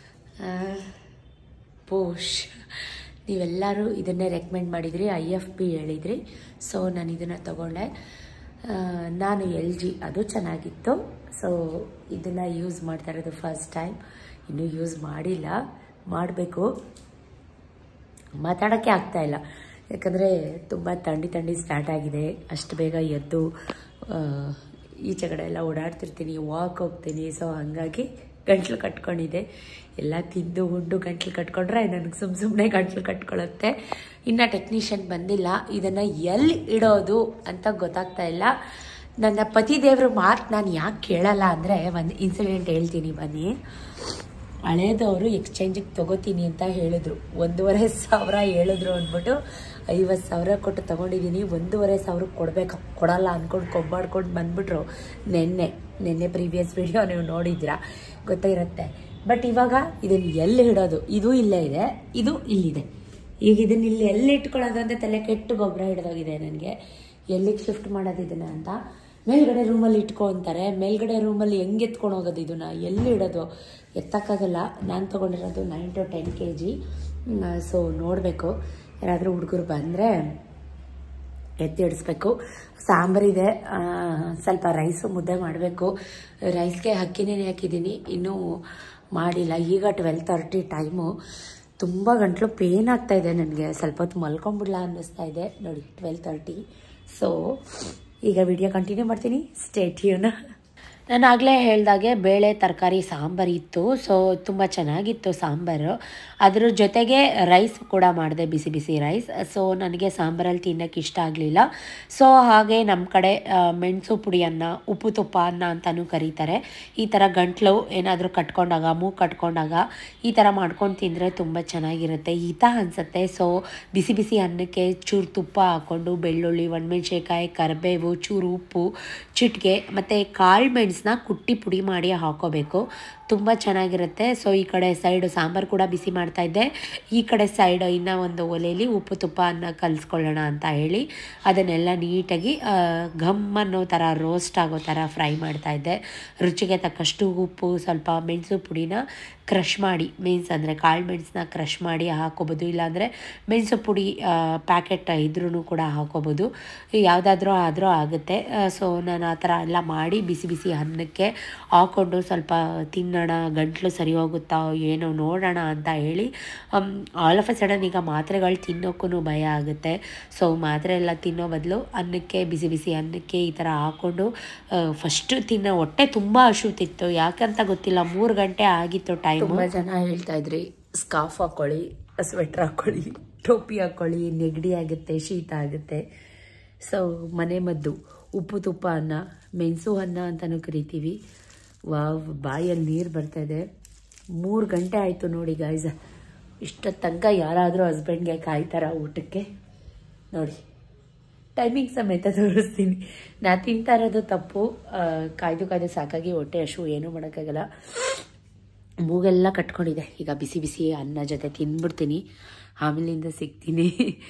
ಪೋಷ್ ನೀವೆಲ್ಲರೂ ಇದನ್ನೇ ರೆಕಮೆಂಡ್ ಮಾಡಿದ್ರಿ, IFB ಹೇಳಿದ್ರಿ. ಸೊ ನಾನು ಇದನ್ನು ತಗೊಂಡೆ. ನಾನು LG, ಅದು ಚೆನ್ನಾಗಿತ್ತು. ಸೊ ಇದನ್ನು ಯೂಸ್ ಮಾಡ್ತಾ ಇರೋದು ಫಸ್ಟ್ ಟೈಮ್, ಇನ್ನೂ ಯೂಸ್ ಮಾಡಿಲ್ಲ, ಮಾಡಬೇಕು. ಮಾತಾಡೋಕ್ಕೆ ಆಗ್ತಾಯಿಲ್ಲ, ಯಾಕಂದರೆ ತುಂಬ ಥಂಡಿ ಸ್ಟಾರ್ಟ್ ಆಗಿದೆ. ಅಷ್ಟು ಬೇಗ ಎದ್ದು ಈಚೆ ಕಡೆ ಎಲ್ಲ ಓಡಾಡ್ತಿರ್ತೀನಿ, ವಾಕ್ ಹೋಗ್ತೀನಿ. ಸೊ ಹಾಗಾಗಿ ಗಂಟ್ಲು ಕಟ್ಕೊಂಡಿದೆ. ಎಲ್ಲ ತಿಂದು ಉಂಡು ಗಂಟ್ಲು ಕಟ್ಕೊಂಡ್ರೆ ನನಗೆ ಸುಮ್ಮನೆ ಗಂಟ್ಲು ಕಟ್ಕೊಳ್ಳುತ್ತೆ. ಇನ್ನು ಟೆಕ್ನಿಷಿಯನ್ ಬಂದಿಲ್ಲ. ಇದನ್ನು ಎಲ್ಲಿ ಇಡೋದು ಅಂತ ಗೊತ್ತಾಗ್ತಾ ಇಲ್ಲ. ನನ್ನ ಪತಿದೇವ್ರ ಮಾತು ನಾನು ಯಾಕೆ ಕೇಳಲ್ಲ ಅಂದರೆ ಒಂದು ಇನ್ಸಿಡೆಂಟ್ ಹೇಳ್ತೀನಿ ಬನ್ನಿ. ಹಳೇದವರು ಎಕ್ಸ್ಚೇಂಜಿಗೆ ತೊಗೋತೀನಿ ಅಂತ ಹೇಳಿದ್ರು. 1,500 ಹೇಳಿದ್ರು ಅಂದ್ಬಿಟ್ಟು 50,000 ಕೊಟ್ಟು ತೊಗೊಂಡಿದ್ದೀನಿ. 1,500 ಕೊಡಲ್ಲ ಅಂದ್ಕೊಂಡು ಕೊಬ್ಬಾಡ್ಕೊಂಡು ಬಂದ್ಬಿಟ್ರು. ನೆನ್ನೆ ಪ್ರೀವಿಯಸ್ ವಿಡಿಯೋ ನೀವು ನೋಡಿದ್ದೀರಾ, ಗೊತ್ತಿರುತ್ತೆ. ಬಟ್ ಇವಾಗ ಇದನ್ನು ಎಲ್ಲಿ ಇಡೋದು? ಇದು ಇಲ್ಲೇ ಇದೆ, ಇದು ಇಲ್ಲಿದೆ. ಈಗ ಇದನ್ನ ಇಲ್ಲಿ ಎಲ್ಲಿ ಇಟ್ಕೊಳ್ಳೋದು ಅಂತ ತಲೆ ಕೆಟ್ಟು ಗೊಬ್ಬರ ಹಿಡ್ದೋಗಿದೆ ನನಗೆ. ಎಲ್ಲಿಗೆ ಶಿಫ್ಟ್ ಮಾಡೋದು ಇದನ್ನು ಅಂತ. ಮೇಲ್ಗಡೆ ರೂಮಲ್ಲಿ ಇಟ್ಕೊ ಅಂತಾರೆ. ಮೇಲ್ಗಡೆ ರೂಮಲ್ಲಿ ಹೆಂಗೆ ಎತ್ಕೊಂಡು ಹೋಗೋದು ಇದನ್ನು? ಎಲ್ಲಿ ಇಡೋದು? ಎತ್ತಕ್ಕಾಗಲ್ಲ. ನಾನು ತೊಗೊಂಡಿರೋದು 9 to 10 kg. ಸೊ ನೋಡಬೇಕು, ಯಾರಾದರೂ ಹುಡುಗರು ಬಂದರೆ ಎತ್ತಿ ಇಡಿಸ್ಬೇಕು. ಸಾಂಬಾರಿದೆ, ಸ್ವಲ್ಪ ರೈಸು ಮುದ್ದೆ ಮಾಡಬೇಕು. ರೈಸ್ಗೆ ಅಕ್ಕಿನೇ ಹಾಕಿದ್ದೀನಿ, ಇನ್ನೂ ಮಾಡಿಲ್ಲ. ಈಗ 12:30 ಟೈಮು. ತುಂಬ ಗಂಟಲು ಪೇನ್ ಆಗ್ತಾಯಿದೆ ನನಗೆ. ಸ್ವಲ್ಪ ಹೊತ್ತು ಮಲ್ಕೊಂಬಿಡ್ಲ ಅನ್ನಿಸ್ತಾ ಇದೆ ನೋಡಿ. 12:30. ಸೊ ಈಗ ವಿಡಿಯೋ ಕಂಟಿನ್ಯೂ ಮಾಡ್ತೀನಿ. Stay tune. ನಾನು ಆಗಲೇ ಹೇಳ್ದಾಗೆ ಬೇಳೆ ತರಕಾರಿ ಸಾಂಬಾರು ಇತ್ತು. ಸೊ ತುಂಬ ಚೆನ್ನಾಗಿತ್ತು ಸಾಂಬಾರು. ಅದ್ರ ಜೊತೆಗೆ ರೈಸ್ ಕೂಡ ಮಾಡಿದೆ, ಬಿಸಿ ಬಿಸಿ ರೈಸ್. ಸೊ ನನಗೆ ಸಾಂಬಾರಲ್ಲಿ ತಿನ್ನೋಕ್ಕೆ ಇಷ್ಟ ಆಗಲಿಲ್ಲ. ಸೊ ಹಾಗೆ ನಮ್ಮ ಕಡೆ ಮೆಣಸು ಪುಡಿ ಅನ್ನ, ಉಪ್ಪು ತುಪ್ಪ ಅನ್ನ ಅಂತಲೂ ಕರೀತಾರೆ. ಈ ಥರ ಗಂಟ್ಲು ಏನಾದರೂ ಕಟ್ಕೊಂಡಾಗ, ಮೂಗು ಕಟ್ಕೊಂಡಾಗ ಈ ಥರ ಮಾಡ್ಕೊಂಡು ತಿಂದರೆ ತುಂಬ ಚೆನ್ನಾಗಿರುತ್ತೆ, ಹಿತ ಅನಿಸುತ್ತೆ. ಸೊ ಬಿಸಿ ಬಿಸಿ ಅನ್ನಕ್ಕೆ ಚೂರು ತುಪ್ಪ ಹಾಕ್ಕೊಂಡು, ಬೆಳ್ಳುಳ್ಳಿ, ಒಣಮೆಣ್ಸಿನ್ಕಾಯಿ, ಕರಿಬೇವು, ಚೂರು ಉಪ್ಪು, ಚಿಟಿಕೆ ಮತ್ತು ಕಾಳು ಮೆಣಸನ್ನ ಕುಟ್ಟಿ ಪುಡಿ ಮಾಡಿ ಹಾಕೋಬೇಕು. ತುಂಬ ಚೆನ್ನಾಗಿರುತ್ತೆ. ಸೊ ಈ ಕಡೆ ಸೈಡು ಸಾಂಬಾರು ಕೂಡ ಬಿಸಿ ಮಾಡ್ತಾಯಿದ್ದೆ. ಈ ಕಡೆ ಸೈಡು ಇನ್ನೂ ಒಂದು ಒಲೆಯಲ್ಲಿ ಉಪ್ಪು ತುಪ್ಪ ಅನ್ನ ಕಲಿಸ್ಕೊಳ್ಳೋಣ ಅಂತ ಹೇಳಿ ಅದನ್ನೆಲ್ಲ ನೀಟಾಗಿ ಘಮ್ ಅನ್ನೋ ಥರ ರೋಸ್ಟ್ ಆಗೋ ಥರ ಫ್ರೈ ಮಾಡ್ತಾಯಿದ್ದೆ. ರುಚಿಗೆ ತಕ್ಕಷ್ಟು ಉಪ್ಪು, ಸ್ವಲ್ಪ ಮೆಣಸು ಪುಡಿನ ಕ್ರಷ್ ಮಾಡಿ, ಮೀನ್ಸ್ ಅಂದರೆ ಕಾಳು ಮೆಣಸನ್ನ ಕ್ರಷ್ ಮಾಡಿ ಹಾಕೋಬೋದು. ಇಲ್ಲಾಂದರೆ ಮೆಣಸು ಪುಡಿ ಪ್ಯಾಕೆಟ್ ಇದ್ರೂ ಕೂಡ ಹಾಕೋಬೋದು, ಯಾವುದಾದ್ರೂ ಆದರೂ ಆಗುತ್ತೆ. ಸೊ ನಾನು ಆ ಥರ ಎಲ್ಲ ಮಾಡಿ ಬಿಸಿ ಬಿಸಿ ಅನ್ನಕ್ಕೆ ಹಾಕ್ಕೊಂಡು ಸ್ವಲ್ಪ ತಿನ್ನೋಣ, ಗಂಟ್ಲು ಸರಿ ಹೋಗುತ್ತಾ ಏನೋ ನೋಡೋಣ ಅಂತ ಹೇಳಿ ಆಲ್ ಆಫ್ ಅ ಸಡನ್ ಈಗ ಮಾತ್ರೆಗಳು ತಿನ್ನೋಕ್ಕೂ ಭಯ ಆಗುತ್ತೆ. ಸೊ ಮಾತ್ರೆ ಎಲ್ಲ ತಿನ್ನೋ ಬದಲು ಅನ್ನಕ್ಕೆ, ಬಿಸಿ ಬಿಸಿ ಅನ್ನಕ್ಕೆ ಈ ಥರ ಹಾಕ್ಕೊಂಡು ಫಸ್ಟು ತಿನ್ನೋ. ಹೊಟ್ಟೆ ತುಂಬ ಹಸಿತಿತ್ತು, ಯಾಕಂತ ಗೊತ್ತಿಲ್ಲ. 3 ಗಂಟೆ ಆಗಿತ್ತು ಟೈಮ್. ತುಂಬ ಜನ ಹೇಳ್ತಾ ಇದ್ರಿ ಸ್ಕಾರ್ಫ್ ಹಾಕ್ಕೊಳ್ಳಿ, ಸ್ವೆಟ್ರ್ ಹಾಕ್ಕೊಳ್ಳಿ, ಟೋಪಿ ಹಾಕ್ಕೊಳ್ಳಿ, ನೆಗಡಿ ಆಗುತ್ತೆ, ಶೀತ ಆಗುತ್ತೆ. ಸೊ ಮನೆ ಮದ್ದು ಉಪ್ಪು ತುಪ್ಪ ಅನ್ನ, ಮೆಣಸು ಅನ್ನ ಅಂತಲೂ ಕರಿತೀವಿ. ವಾವ್, ಬಾಯಲ್ಲಿ ನೀರು ಬರ್ತಾಯಿದೆ. 3 ಗಂಟೆ ಆಯಿತು ನೋಡಿ ಗಾಯ್ಸ್. ಇಷ್ಟೊತ್ತು ತನಕ ಯಾರಾದರೂ ಹಸ್ಬೆಂಡ್ಗೆ ಕಾಯ್ತಾರ ಊಟಕ್ಕೆ? ನೋಡಿ ಟೈಮಿಂಗ್ ಸಮೇತ ತೋರಿಸ್ತೀನಿ. ನಾ ತಿಂತಾ ಇರೋದು ತಪ್ಪು. ಕಾಯ್ದು ಸಾಕಾಗಿ ಹೊಟ್ಟೆ ಹಶು, ಏನೂ ಮಾಡೋಕ್ಕಾಗಲ್ಲ. ಮೂಗೆಲ್ಲ ಕಟ್ಕೊಂಡಿದೆ. ಈಗ ಬಿಸಿ ಬಿಸಿ ಅನ್ನ ಜೊತೆ ತಿಂದ್ಬಿಡ್ತೀನಿ, ಆಮೇಲಿಂದ ಸಿಗ್ತೀನಿ.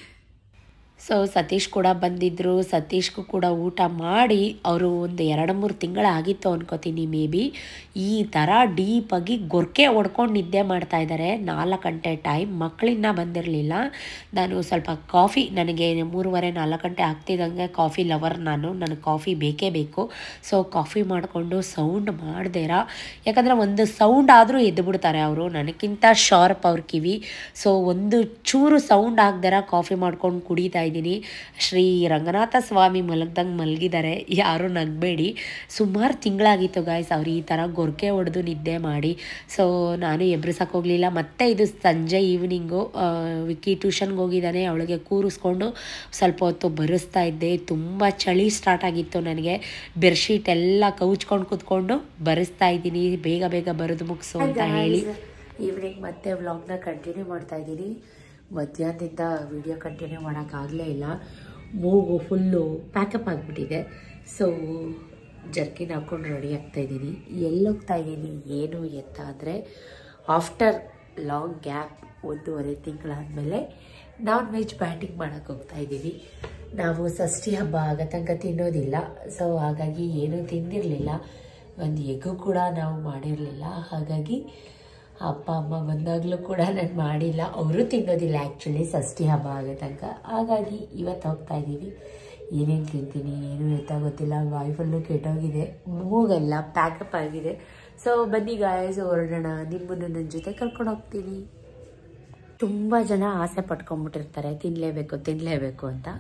ಸೊ ಸತೀಶ್ ಕೂಡ ಬಂದಿದ್ದರು. ಸತೀಶ್ಗೂ ಕೂಡ ಊಟ ಮಾಡಿ ಅವರು ಒಂದು 2-3 ತಿಂಗಳಾಗಿತ್ತು ಅನ್ಕೋತೀನಿ ಮೇ ಬಿ. ಈ ಥರ ಡೀಪಾಗಿ ಗೊರ್ಕೆ ಹೊಡ್ಕೊಂಡು ನಿದ್ದೆ ಮಾಡ್ತಾಯಿದ್ದಾರೆ. 4 ಗಂಟೆ ಟೈಮ್. ಮಕ್ಕಳಿನ್ನ ಬಂದಿರಲಿಲ್ಲ. ನಾನು ಸ್ವಲ್ಪ ಕಾಫಿ, ನನಗೆ 3:30-4 ಗಂಟೆ ಆಗ್ತಿದ್ದಂಗೆ ಕಾಫಿ ಲವರ್ ನಾನು. ನನಗೆ ಕಾಫಿ ಬೇಕೇ ಬೇಕು. ಸೊ ಕಾಫಿ ಮಾಡಿಕೊಂಡು ಸೌಂಡ್ ಮಾಡ್ದೇರ, ಯಾಕಂದರೆ ಒಂದು ಸೌಂಡ್ ಆದರೂ ಎದ್ದು ಬಿಡ್ತಾರೆ ಅವರು, ನನಗಿಂತ ಶಾರ್ಪ್ ಅವ್ರ ಕಿವಿ. ಸೊ ಒಂದು ಚೂರು ಸೌಂಡ್ ಆಗ್ದಾರ ಕಾಫಿ ಮಾಡ್ಕೊಂಡು ಕುಡಿತಾ ಇದ್ದೀನಿ. ಶ್ರೀ ರಂಗನಾಥ ಸ್ವಾಮಿ ಮಲಗ್ದಂಗೆ ಮಲಗಿದ್ದಾರೆ, ಯಾರೂ ನಗಬೇಡಿ. ಸುಮಾರು ತಿಂಗಳಾಗಿತ್ತು ಗಾಯ್ಸ್ ಅವ್ರು ಈ ಥರ ಗೊರ್ಕೆ ಹೊಡೆದು ನಿದ್ದೆ ಮಾಡಿ. ಸೊ ನಾನು ಎಬ್ರಿಸಕ್ಕೆ ಹೋಗಲಿಲ್ಲ. ಮತ್ತು ಇದು ಸಂಜೆ ಈವ್ನಿಂಗು ವಿಕ್ಕಿ ಟ್ಯೂಷನ್ಗೆ ಹೋಗಿದ್ದಾನೆ, ಅವಳಿಗೆ ಕೂರಿಸ್ಕೊಂಡು ಸ್ವಲ್ಪ ಹೊತ್ತು ಬರೆಸ್ತಾ ಇದ್ದೆ. ತುಂಬ ಚಳಿ ಸ್ಟಾರ್ಟ್ ಆಗಿತ್ತು ನನಗೆ. ಬೆಡ್ಶೀಟ್ ಎಲ್ಲ ಕೌಚ್ಕೊಂಡು ಕೂತ್ಕೊಂಡು ಬರೆಸ್ತಾ ಇದ್ದೀನಿ, ಬೇಗ ಬೇಗ ಬರೆದು ಮುಗಿಸು ಅಂತ ಹೇಳಿ. ಈವ್ನಿಂಗ್ ಮತ್ತೆ ವ್ಲಾಗ್ನ ಕಂಟಿನ್ಯೂ ಮಾಡ್ತಾ ಇದ್ದೀನಿ. ಮಧ್ಯಾಹ್ನದಿಂದ ವಿಡಿಯೋ ಕಂಟಿನ್ಯೂ ಮಾಡೋಕ್ಕಾಗಲೇ ಇಲ್ಲ. ಮೂಗು ಫುಲ್ಲು ಪ್ಯಾಕಪ್ ಆಗಿಬಿಟ್ಟಿದೆ. ಸೊ ಜರ್ಕಿನ್ ಹಾಕ್ಕೊಂಡು ರೆಡಿ ಆಗ್ತಾಯಿದ್ದೀನಿ. ಎಲ್ಲೋಗ್ತಾ ಇದ್ದೀನಿ ಏನು ಎತ್ತ ಅಂದರೆ, ಆಫ್ಟರ್ ಲಾಂಗ್ ಗ್ಯಾಪ್ 1.5 ತಿಂಗಳಾದಮೇಲೆ ನಾನ್ ವೆಜ್ ಬ್ಯಾಟಿಂಗ್ ಮಾಡೋಕ್ಕೆ ಹೋಗ್ತಾಯಿದ್ದೀವಿ. ನಾವು ಷಷ್ಠಿ ಹಬ್ಬ ಆಗ ತನಕ ತಿನ್ನೋದಿಲ್ಲ. ಸೊ ಹಾಗಾಗಿ ಏನೂ ತಿಂದಿರಲಿಲ್ಲ, ಒಂದು ಎಗ್ಗು ಕೂಡ ನಾವು ಮಾಡಿರಲಿಲ್ಲ. ಹಾಗಾಗಿ ಅಪ್ಪ ಅಮ್ಮ ಬಂದಾಗಲೂ ಕೂಡ ನಾನು ಮಾಡಿಲ್ಲ, ಅವರು ತಿನ್ನೋದಿಲ್ಲ ಆ್ಯಕ್ಚುಲಿ ಷಷ್ಠಿ ಹಬ್ಬ ಆಗೋ ತನಕ. ಹಾಗಾಗಿ ಇವತ್ತು ಹೋಗ್ತಾ ಇದ್ದೀವಿ. ಏನೇನು ತಿಂತೀನಿ ಏನೂ ಗೊತ್ತಿಲ್ಲ. ಬಾಯಿ ಫುಲ್ಲು ಕೆಟ್ಟೋಗಿದೆ, ಮೂಗೆಲ್ಲ ಪ್ಯಾಕಪ್ ಆಗಿದೆ. ಸೊ ಬನ್ನಿ ಗಾಯ್ಸ್ ಹೊರಡೋಣ, ನಿಮ್ಮನ್ನು ನನ್ನ ಜೊತೆ ಕರ್ಕೊಂಡು ಹೋಗ್ತೀನಿ. ತುಂಬ ಜನ ಆಸೆ ಪಟ್ಕೊಂಡ್ಬಿಟ್ಟಿರ್ತಾರೆ ತಿನ್ನಲೇಬೇಕು ಅಂತ.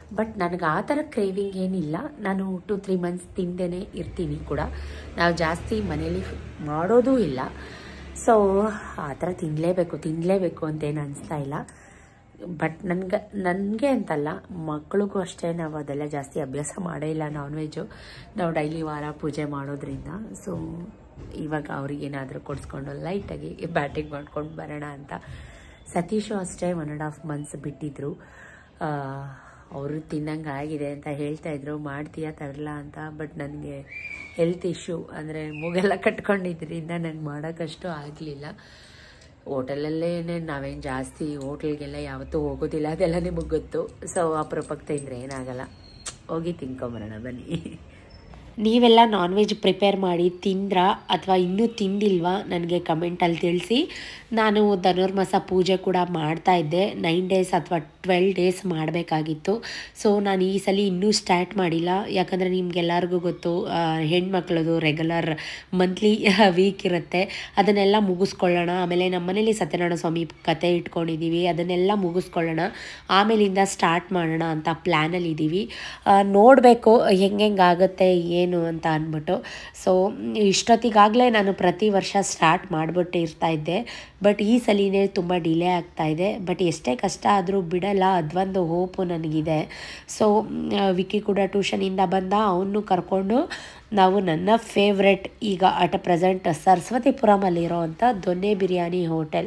ಬಟ್ ನನಗೆ ಆ ಥರ ಕ್ರೇವಿಂಗ್ ಏನಿಲ್ಲ. ನಾನು 2-3 ಮಂತ್ಸ್ ತಿಂದೇ ಇರ್ತೀನಿ ಕೂಡ. ನಾವು ಜಾಸ್ತಿ ಮನೇಲಿ ಮಾಡೋದೂ ಇಲ್ಲ. ಸೊ ಆ ಥರ ತಿನ್ನಲೇಬೇಕು ಅಂತೇನು ಅನಿಸ್ತಾ ಇಲ್ಲ. ಬಟ್ ನನಗೆ ಅಂತಲ್ಲ, ಮಕ್ಳಿಗೂ ಅಷ್ಟೇ ನಾವು ಅದೆಲ್ಲ ಜಾಸ್ತಿ ಅಭ್ಯಾಸ ಮಾಡೇ ಇಲ್ಲ ನಾನ್ ವೆಜ್ಜು. ನಾವು ಡೈಲಿ ವಾರ ಪೂಜೆ ಮಾಡೋದ್ರಿಂದ. ಸೊ ಇವಾಗ ಅವ್ರಿಗೇನಾದರೂ ಕೊಡಿಸ್ಕೊಂಡು ಲೈಟಾಗಿ ಬ್ಯಾಟಿಂಗ್ ಮಾಡ್ಕೊಂಡು ಬರೋಣ ಅಂತ. ಸತೀಶು ಅಷ್ಟೇ 1.5 ಮಂತ್ಸ್ ಬಿಟ್ಟಿದ್ರು. ಅವರು ತಿನ್ನಂಗೆ ಆಗಿದೆ ಅಂತ ಹೇಳ್ತಾಯಿದ್ರು, ಮಾಡ್ತೀಯಾ ತರಲಾ ಅಂತ. ಬಟ್ ನನಗೆ ಹೆಲ್ತ್ ಇಶ್ಯೂ ಅಂದರೆ ಮೂಗೆಲ್ಲ ಕಟ್ಕೊಂಡಿದ್ರಿಂದ ನನಗೆ ಮಾಡೋಕ್ಕಷ್ಟು ಆಗಲಿಲ್ಲ. ಹೋಟೆಲಲ್ಲೇ ನಾವೇನು ಜಾಸ್ತಿ ಹೋಟ್ಲಿಗೆಲ್ಲ ಯಾವತ್ತೂ ಹೋಗೋದಿಲ್ಲ, ಅದೆಲ್ಲ ನಿಮಗೆ ಗೊತ್ತು. ಸೊ ಅಪರೂಪಕ್ಕೆ ತಿಂದರೆ ಏನಾಗಲ್ಲ, ಹೋಗಿ ತಿನ್ಕೊಂಬರೋಣ ಬನ್ನಿ. ನೀವೆಲ್ಲ ನಾನ್ ವೆಜ್ ಪ್ರಿಪೇರ್ ಮಾಡಿ ತಿಂದ್ರಾ ಅಥವಾ ಇನ್ನೂ ತಿಂದಿಲ್ವಾ ನನಗೆ ಕಮೆಂಟಲ್ಲಿ ತಿಳಿಸಿ. ನಾನು ಧನುರ್ಮಾಸ ಪೂಜೆ ಕೂಡ ಮಾಡ್ತಾಯಿದ್ದೆ. 9 ಡೇಸ್ ಅಥವಾ 12 ಡೇಸ್ ಮಾಡಬೇಕಾಗಿತ್ತು. ಸೊ ನಾನು ಈ ಸಲ ಇನ್ನೂ ಸ್ಟಾರ್ಟ್ ಮಾಡಿಲ್ಲ. ಯಾಕಂದರೆ ನಿಮ್ಗೆಲ್ಲರಿಗೂ ಗೊತ್ತು, ಹೆಣ್ಮಕ್ಳದು ರೆಗ್ಯುಲರ್ ಮಂತ್ಲಿ ವೀಕ್ ಇರುತ್ತೆ. ಅದನ್ನೆಲ್ಲ ಮುಗಿಸ್ಕೊಳ್ಳೋಣ. ಆಮೇಲೆ ನಮ್ಮ ಮನೇಲಿ ಸತ್ಯನಾರಾಯಣ ಸ್ವಾಮಿ ಕತೆ ಇಟ್ಕೊಂಡಿದ್ದೀವಿ, ಅದನ್ನೆಲ್ಲ ಮುಗಿಸ್ಕೊಳ್ಳೋಣ, ಆಮೇಲಿಂದ ಸ್ಟಾರ್ಟ್ ಮಾಡೋಣ ಅಂತ ಪ್ಲ್ಯಾನಲ್ಲಿದ್ದೀವಿ. ನೋಡಬೇಕು ಹೆಂಗಾಗುತ್ತೆ ಏನು ಅಂತ ಅಂದ್ಬಿಟ್ಟು. ಸೊ ಇಷ್ಟೊತ್ತಿಗಾಗಲೇ ನಾನು ಪ್ರತಿ ವರ್ಷ ಸ್ಟಾರ್ಟ್ ಮಾಡಿಬಿಟ್ಟು ಇರ್ತಾಯಿದ್ದೆ. ಬಟ್ ಈ ಸಲಿನೇ ತುಂಬ ಡಿಲೇ ಆಗ್ತಾಯಿದೆ. ಬಟ್ ಎಷ್ಟೇ ಕಷ್ಟ ಆದರೂ ಬಿಡಲ್ಲ, ಅದೊಂದು ಹೋಪು ನನಗಿದೆ. ಸೊ ವಿಕ್ಕಿ ಕೂಡ ಟ್ಯೂಷನಿಂದ ಬಂದ, ಅವನು ಕರ್ಕೊಂಡು ನಾವು ನನ್ನ ಫೇವ್ರೆಟ್ ಈಗ ಅಟ್ ಪ್ರೆಸೆಂಟ್ ಸರಸ್ವತಿಪುರಮಲ್ಲಿರೋ ಅಂಥ ದೊನ್ನೆ ಬಿರಿಯಾನಿ ಹೋಟೆಲ್.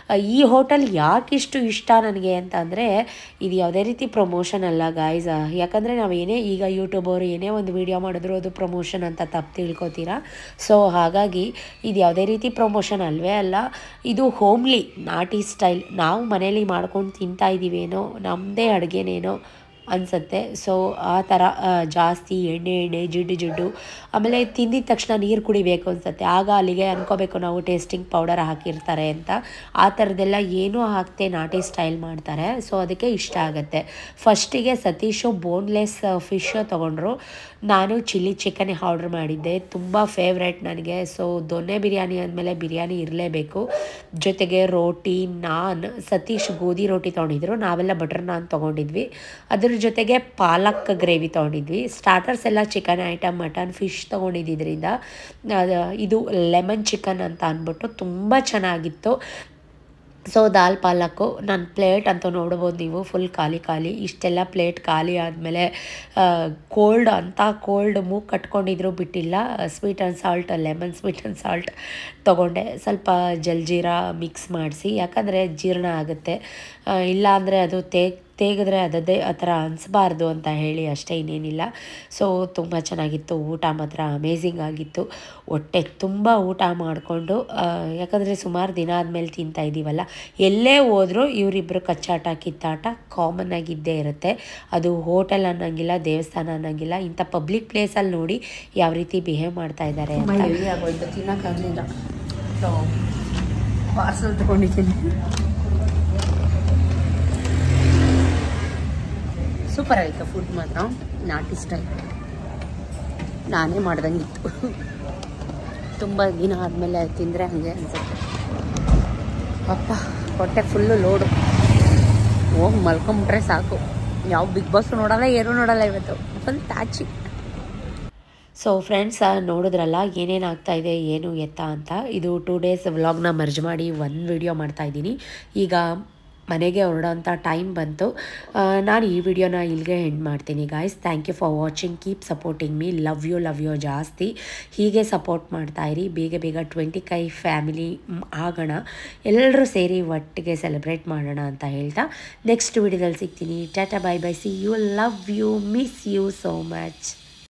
ಈ ಹೋಟೆಲ್ ಯಾಕಿಷ್ಟು ಇಷ್ಟ ನನಗೆ ಅಂತ ಅಂದರೆ, ಇದು ಯಾವುದೇ ರೀತಿ ಪ್ರಮೋಷನ್ ಅಲ್ಲ ಗಾಯ್ಸ್. ಯಾಕಂದರೆ ನಾವೇನೇ ಈಗ ಯೂಟ್ಯೂಬ್ ಅವರು ಏನೇ ಒಂದು ವೀಡಿಯೋ ಮಾಡಿದ್ರು ಅದು ಪ್ರಮೋಷನ್ ಅಂತ ತಪ್ಪು ತಿಳ್ಕೊತೀರಾ. ಸೊ ಹಾಗಾಗಿ ಇದು ಯಾವುದೇ ರೀತಿ ಪ್ರಮೋಷನ್ ಅಲ್ವೇ ಅಲ್ಲ. ಇದು ಹೋಮ್ಲಿ ನಾಟಿ ಸ್ಟೈಲ್. ನಾವು ಮನೇಲಿ ಮಾಡ್ಕೊಂಡು ತಿಂತಾ ಇದ್ದೀವೇನೋ, ನಮ್ಮದೇ ಅಡುಗೆನೇನೋ ಅನಿಸುತ್ತೆ. ಸೊ ಆ ಥರ ಜಾಸ್ತಿ ಎಣ್ಣೆ ಜಿಡ್ಡು, ಆಮೇಲೆ ತಿಂದಿದ ತಕ್ಷಣ ನೀರು ಕುಡಿಬೇಕು ಅನಿಸುತ್ತೆ. ಆಗ ಅಲ್ಲಿಗೆ ಅನ್ಕೋಬೇಕು ನಾವು ಟೇಸ್ಟಿಂಗ್ ಪೌಡರ್ ಹಾಕಿರ್ತಾರೆ ಅಂತ. ಆ ಥರದ್ದೆಲ್ಲ ಏನೂ ಹಾಕ್ತೆ ನಾಟಿ ಸ್ಟೈಲ್ ಮಾಡ್ತಾರೆ. ಸೊ ಅದಕ್ಕೆ ಇಷ್ಟ ಆಗುತ್ತೆ. ಫಸ್ಟಿಗೆ ಸತೀಶು ಬೋನ್ಲೆಸ್ ಫಿಶ್ ತೊಗೊಂಡ್ರು. ನಾನು ಚಿಲ್ಲಿ ಚಿಕನ್ ಆರ್ಡ್ರ್ ಮಾಡಿದ್ದೆ, ತುಂಬ ಫೇವ್ರೆಟ್ ನನಗೆ. ಸೊ ದೊನ್ನೆ ಬಿರಿಯಾನಿ ಅಂದಮೇಲೆ ಬಿರಿಯಾನಿ ಇರಲೇಬೇಕು. ಜೊತೆಗೆ ರೋಟಿ, ನಾನ್. ಸತೀಶ್ ಗೋಧಿ ರೋಟಿ ತೊಗೊಂಡಿದ್ರು, ನಾವೆಲ್ಲ ಬಟರ್ ನಾನ್ ತೊಗೊಂಡಿದ್ವಿ. ಅದ್ರ ಜೊತೆಗೆ ಪಾಲಕ್ ಗ್ರೇವಿ ತೊಗೊಂಡಿದ್ವಿ. ಸ್ಟಾರ್ಟರ್ಸ್ ಎಲ್ಲ ಚಿಕನ್ ಐಟಮ್, ಮಟನ್, ಫಿಶ್ ತೊಗೊಂಡಿದ್ದರಿಂದ ಇದು ಲೆಮನ್ ಚಿಕನ್ ಅಂತ ಅಂದ್ಬಿಟ್ಟು ತುಂಬ ಚೆನ್ನಾಗಿತ್ತು. ಸೊ ದಾಲ್ ಪಾಲಕ್ಕು ನನ್ನ ಪ್ಲೇಟ್ ಅಂತೂ ನೋಡ್ಬೋದು ನೀವು, ಫುಲ್ ಖಾಲಿ. ಇಷ್ಟೆಲ್ಲ ಪ್ಲೇಟ್ ಖಾಲಿ ಆದಮೇಲೆ ಕೋಲ್ಡ್ ಮೂಗು ಕಟ್ಕೊಂಡಿದ್ರು ಬಿಟ್ಟಿಲ್ಲ. Sweet and salt, lemon sweet and salt ತೊಗೊಂಡೆ. ಸ್ವಲ್ಪ ಜಲ್ಜೀರಾ ಮಿಕ್ಸ್ ಮಾಡಿಸಿ, ಯಾಕಂದರೆ ಜೀರ್ಣ ಆಗುತ್ತೆ. ಇಲ್ಲಾಂದರೆ ಅದು ತೆಗೆದ್ರೆ ಅದದೇ ಆ ಥರ ಅನಿಸ್ಬಾರ್ದು ಅಂತ ಹೇಳಿ ಅಷ್ಟೇ, ಇನ್ನೇನಿಲ್ಲ. ಸೊ ತುಂಬ ಚೆನ್ನಾಗಿತ್ತು. ಊಟ ಮಾತ್ರ ಅಮೇಝಿಂಗ್ ಆಗಿತ್ತು. ಹೊಟ್ಟೆ ತುಂಬ ಊಟ ಮಾಡಿಕೊಂಡು, ಯಾಕಂದರೆ ಸುಮಾರು ದಿನ ಆದಮೇಲೆ ತಿಂತಾ ಇದ್ದೀವಲ್ಲ, ಎಲ್ಲೇ ಹೋದರೂ ಇವರಿಬ್ಬರು ಕಚ್ಚಾಟ ಕಿತ್ತಾಟ ಕಾಮನ್ ಆಗಿದ್ದೇ ಇರುತ್ತೆ. ಅದು ಹೋಟೆಲ್ ಅನ್ನೋಂಗಿಲ್ಲ, ದೇವಸ್ಥಾನ ಅನ್ನೋಂಗಿಲ್ಲ. ಇಂಥ ಪಬ್ಲಿಕ್ ಪ್ಲೇಸಲ್ಲಿ ನೋಡಿ ಯಾವ ರೀತಿ ಬಿಹೇವ್ ಮಾಡ್ತಾ ಇದ್ದಾರೆ ಅಂತ. ಆಗೋಯ್ತು, ತಿನ್ನೋಕ್ಕಾಗಲಿಲ್ಲ. ಸೊ ಪಾರ್ಸಲ್ ತೊಗೊಂಡಿದ್ದೀನಿ. ಸೂಪರ್ ಆಯಿತು ಫುಡ್ ಮಾತ್ರ, ನಾಟಿ ಸ್ಟೈಲ್. ನಾನೇ ಮಾಡ್ದಂಗಿತ್ತು. ತುಂಬ ದಿನ ಆದಮೇಲೆ ತಿಂದರೆ ಹಾಗೆ ಅನಿಸುತ್ತೆ. ಅಪ್ಪ ಹೊಟ್ಟೆ ಫುಲ್ಲು ಲೋಡು. ಹೋಗಿ ಮಲ್ಕೊಂಬಿಟ್ರೆ ಸಾಕು. ಯಾವ ಬಿಗ್ ಬಾಸ್ ನೋಡಲ್ಲ, ಏನೂ ನೋಡಲ್ಲ ಇವತ್ತು. ಫುಲ್ ತಾಚಿ. ಸೊ ಫ್ರೆಂಡ್ಸ್, ನೋಡಿದ್ರಲ್ಲ ಏನೇನು ಆಗ್ತಾಯಿದೆ ಏನು ಎತ್ತ ಅಂತ. ಇದು 2 ಡೇಸ್ ವ್ಲಾಗ್ನ ಮರ್ಜ್ ಮಾಡಿ ಒಂದು ವಿಡಿಯೋ ಮಾಡ್ತಾಯಿದ್ದೀನಿ. ಈಗ ಮನೆಗೆ ಹೊರಡೋಂಥ ಟೈಮ್ ಬಂತು. ನಾನು ಈ ವಿಡಿಯೋನ ಇಲ್ಲಿಗೆ ಎಂಡ್ ಮಾಡ್ತೀನಿ guys. Thank you for watching. Keep supporting me. Love you ಜಾಸ್ತಿ. ಹೀಗೆ ಸಪೋರ್ಟ್ ಮಾಡ್ತಾಯಿರಿ. ಬೇಗ 20K ಫ್ಯಾಮಿಲಿ ಆಗೋಣ. ಎಲ್ಲರೂ ಸೇರಿ ಒಟ್ಟಿಗೆ ಸೆಲೆಬ್ರೇಟ್ ಮಾಡೋಣ ಅಂತ ಹೇಳ್ತಾ ನೆಕ್ಸ್ಟ್ ವಿಡಿಯೋದಲ್ಲಿ ಸಿಗ್ತೀನಿ. Tata, bye bye, see you, love you, miss you so much.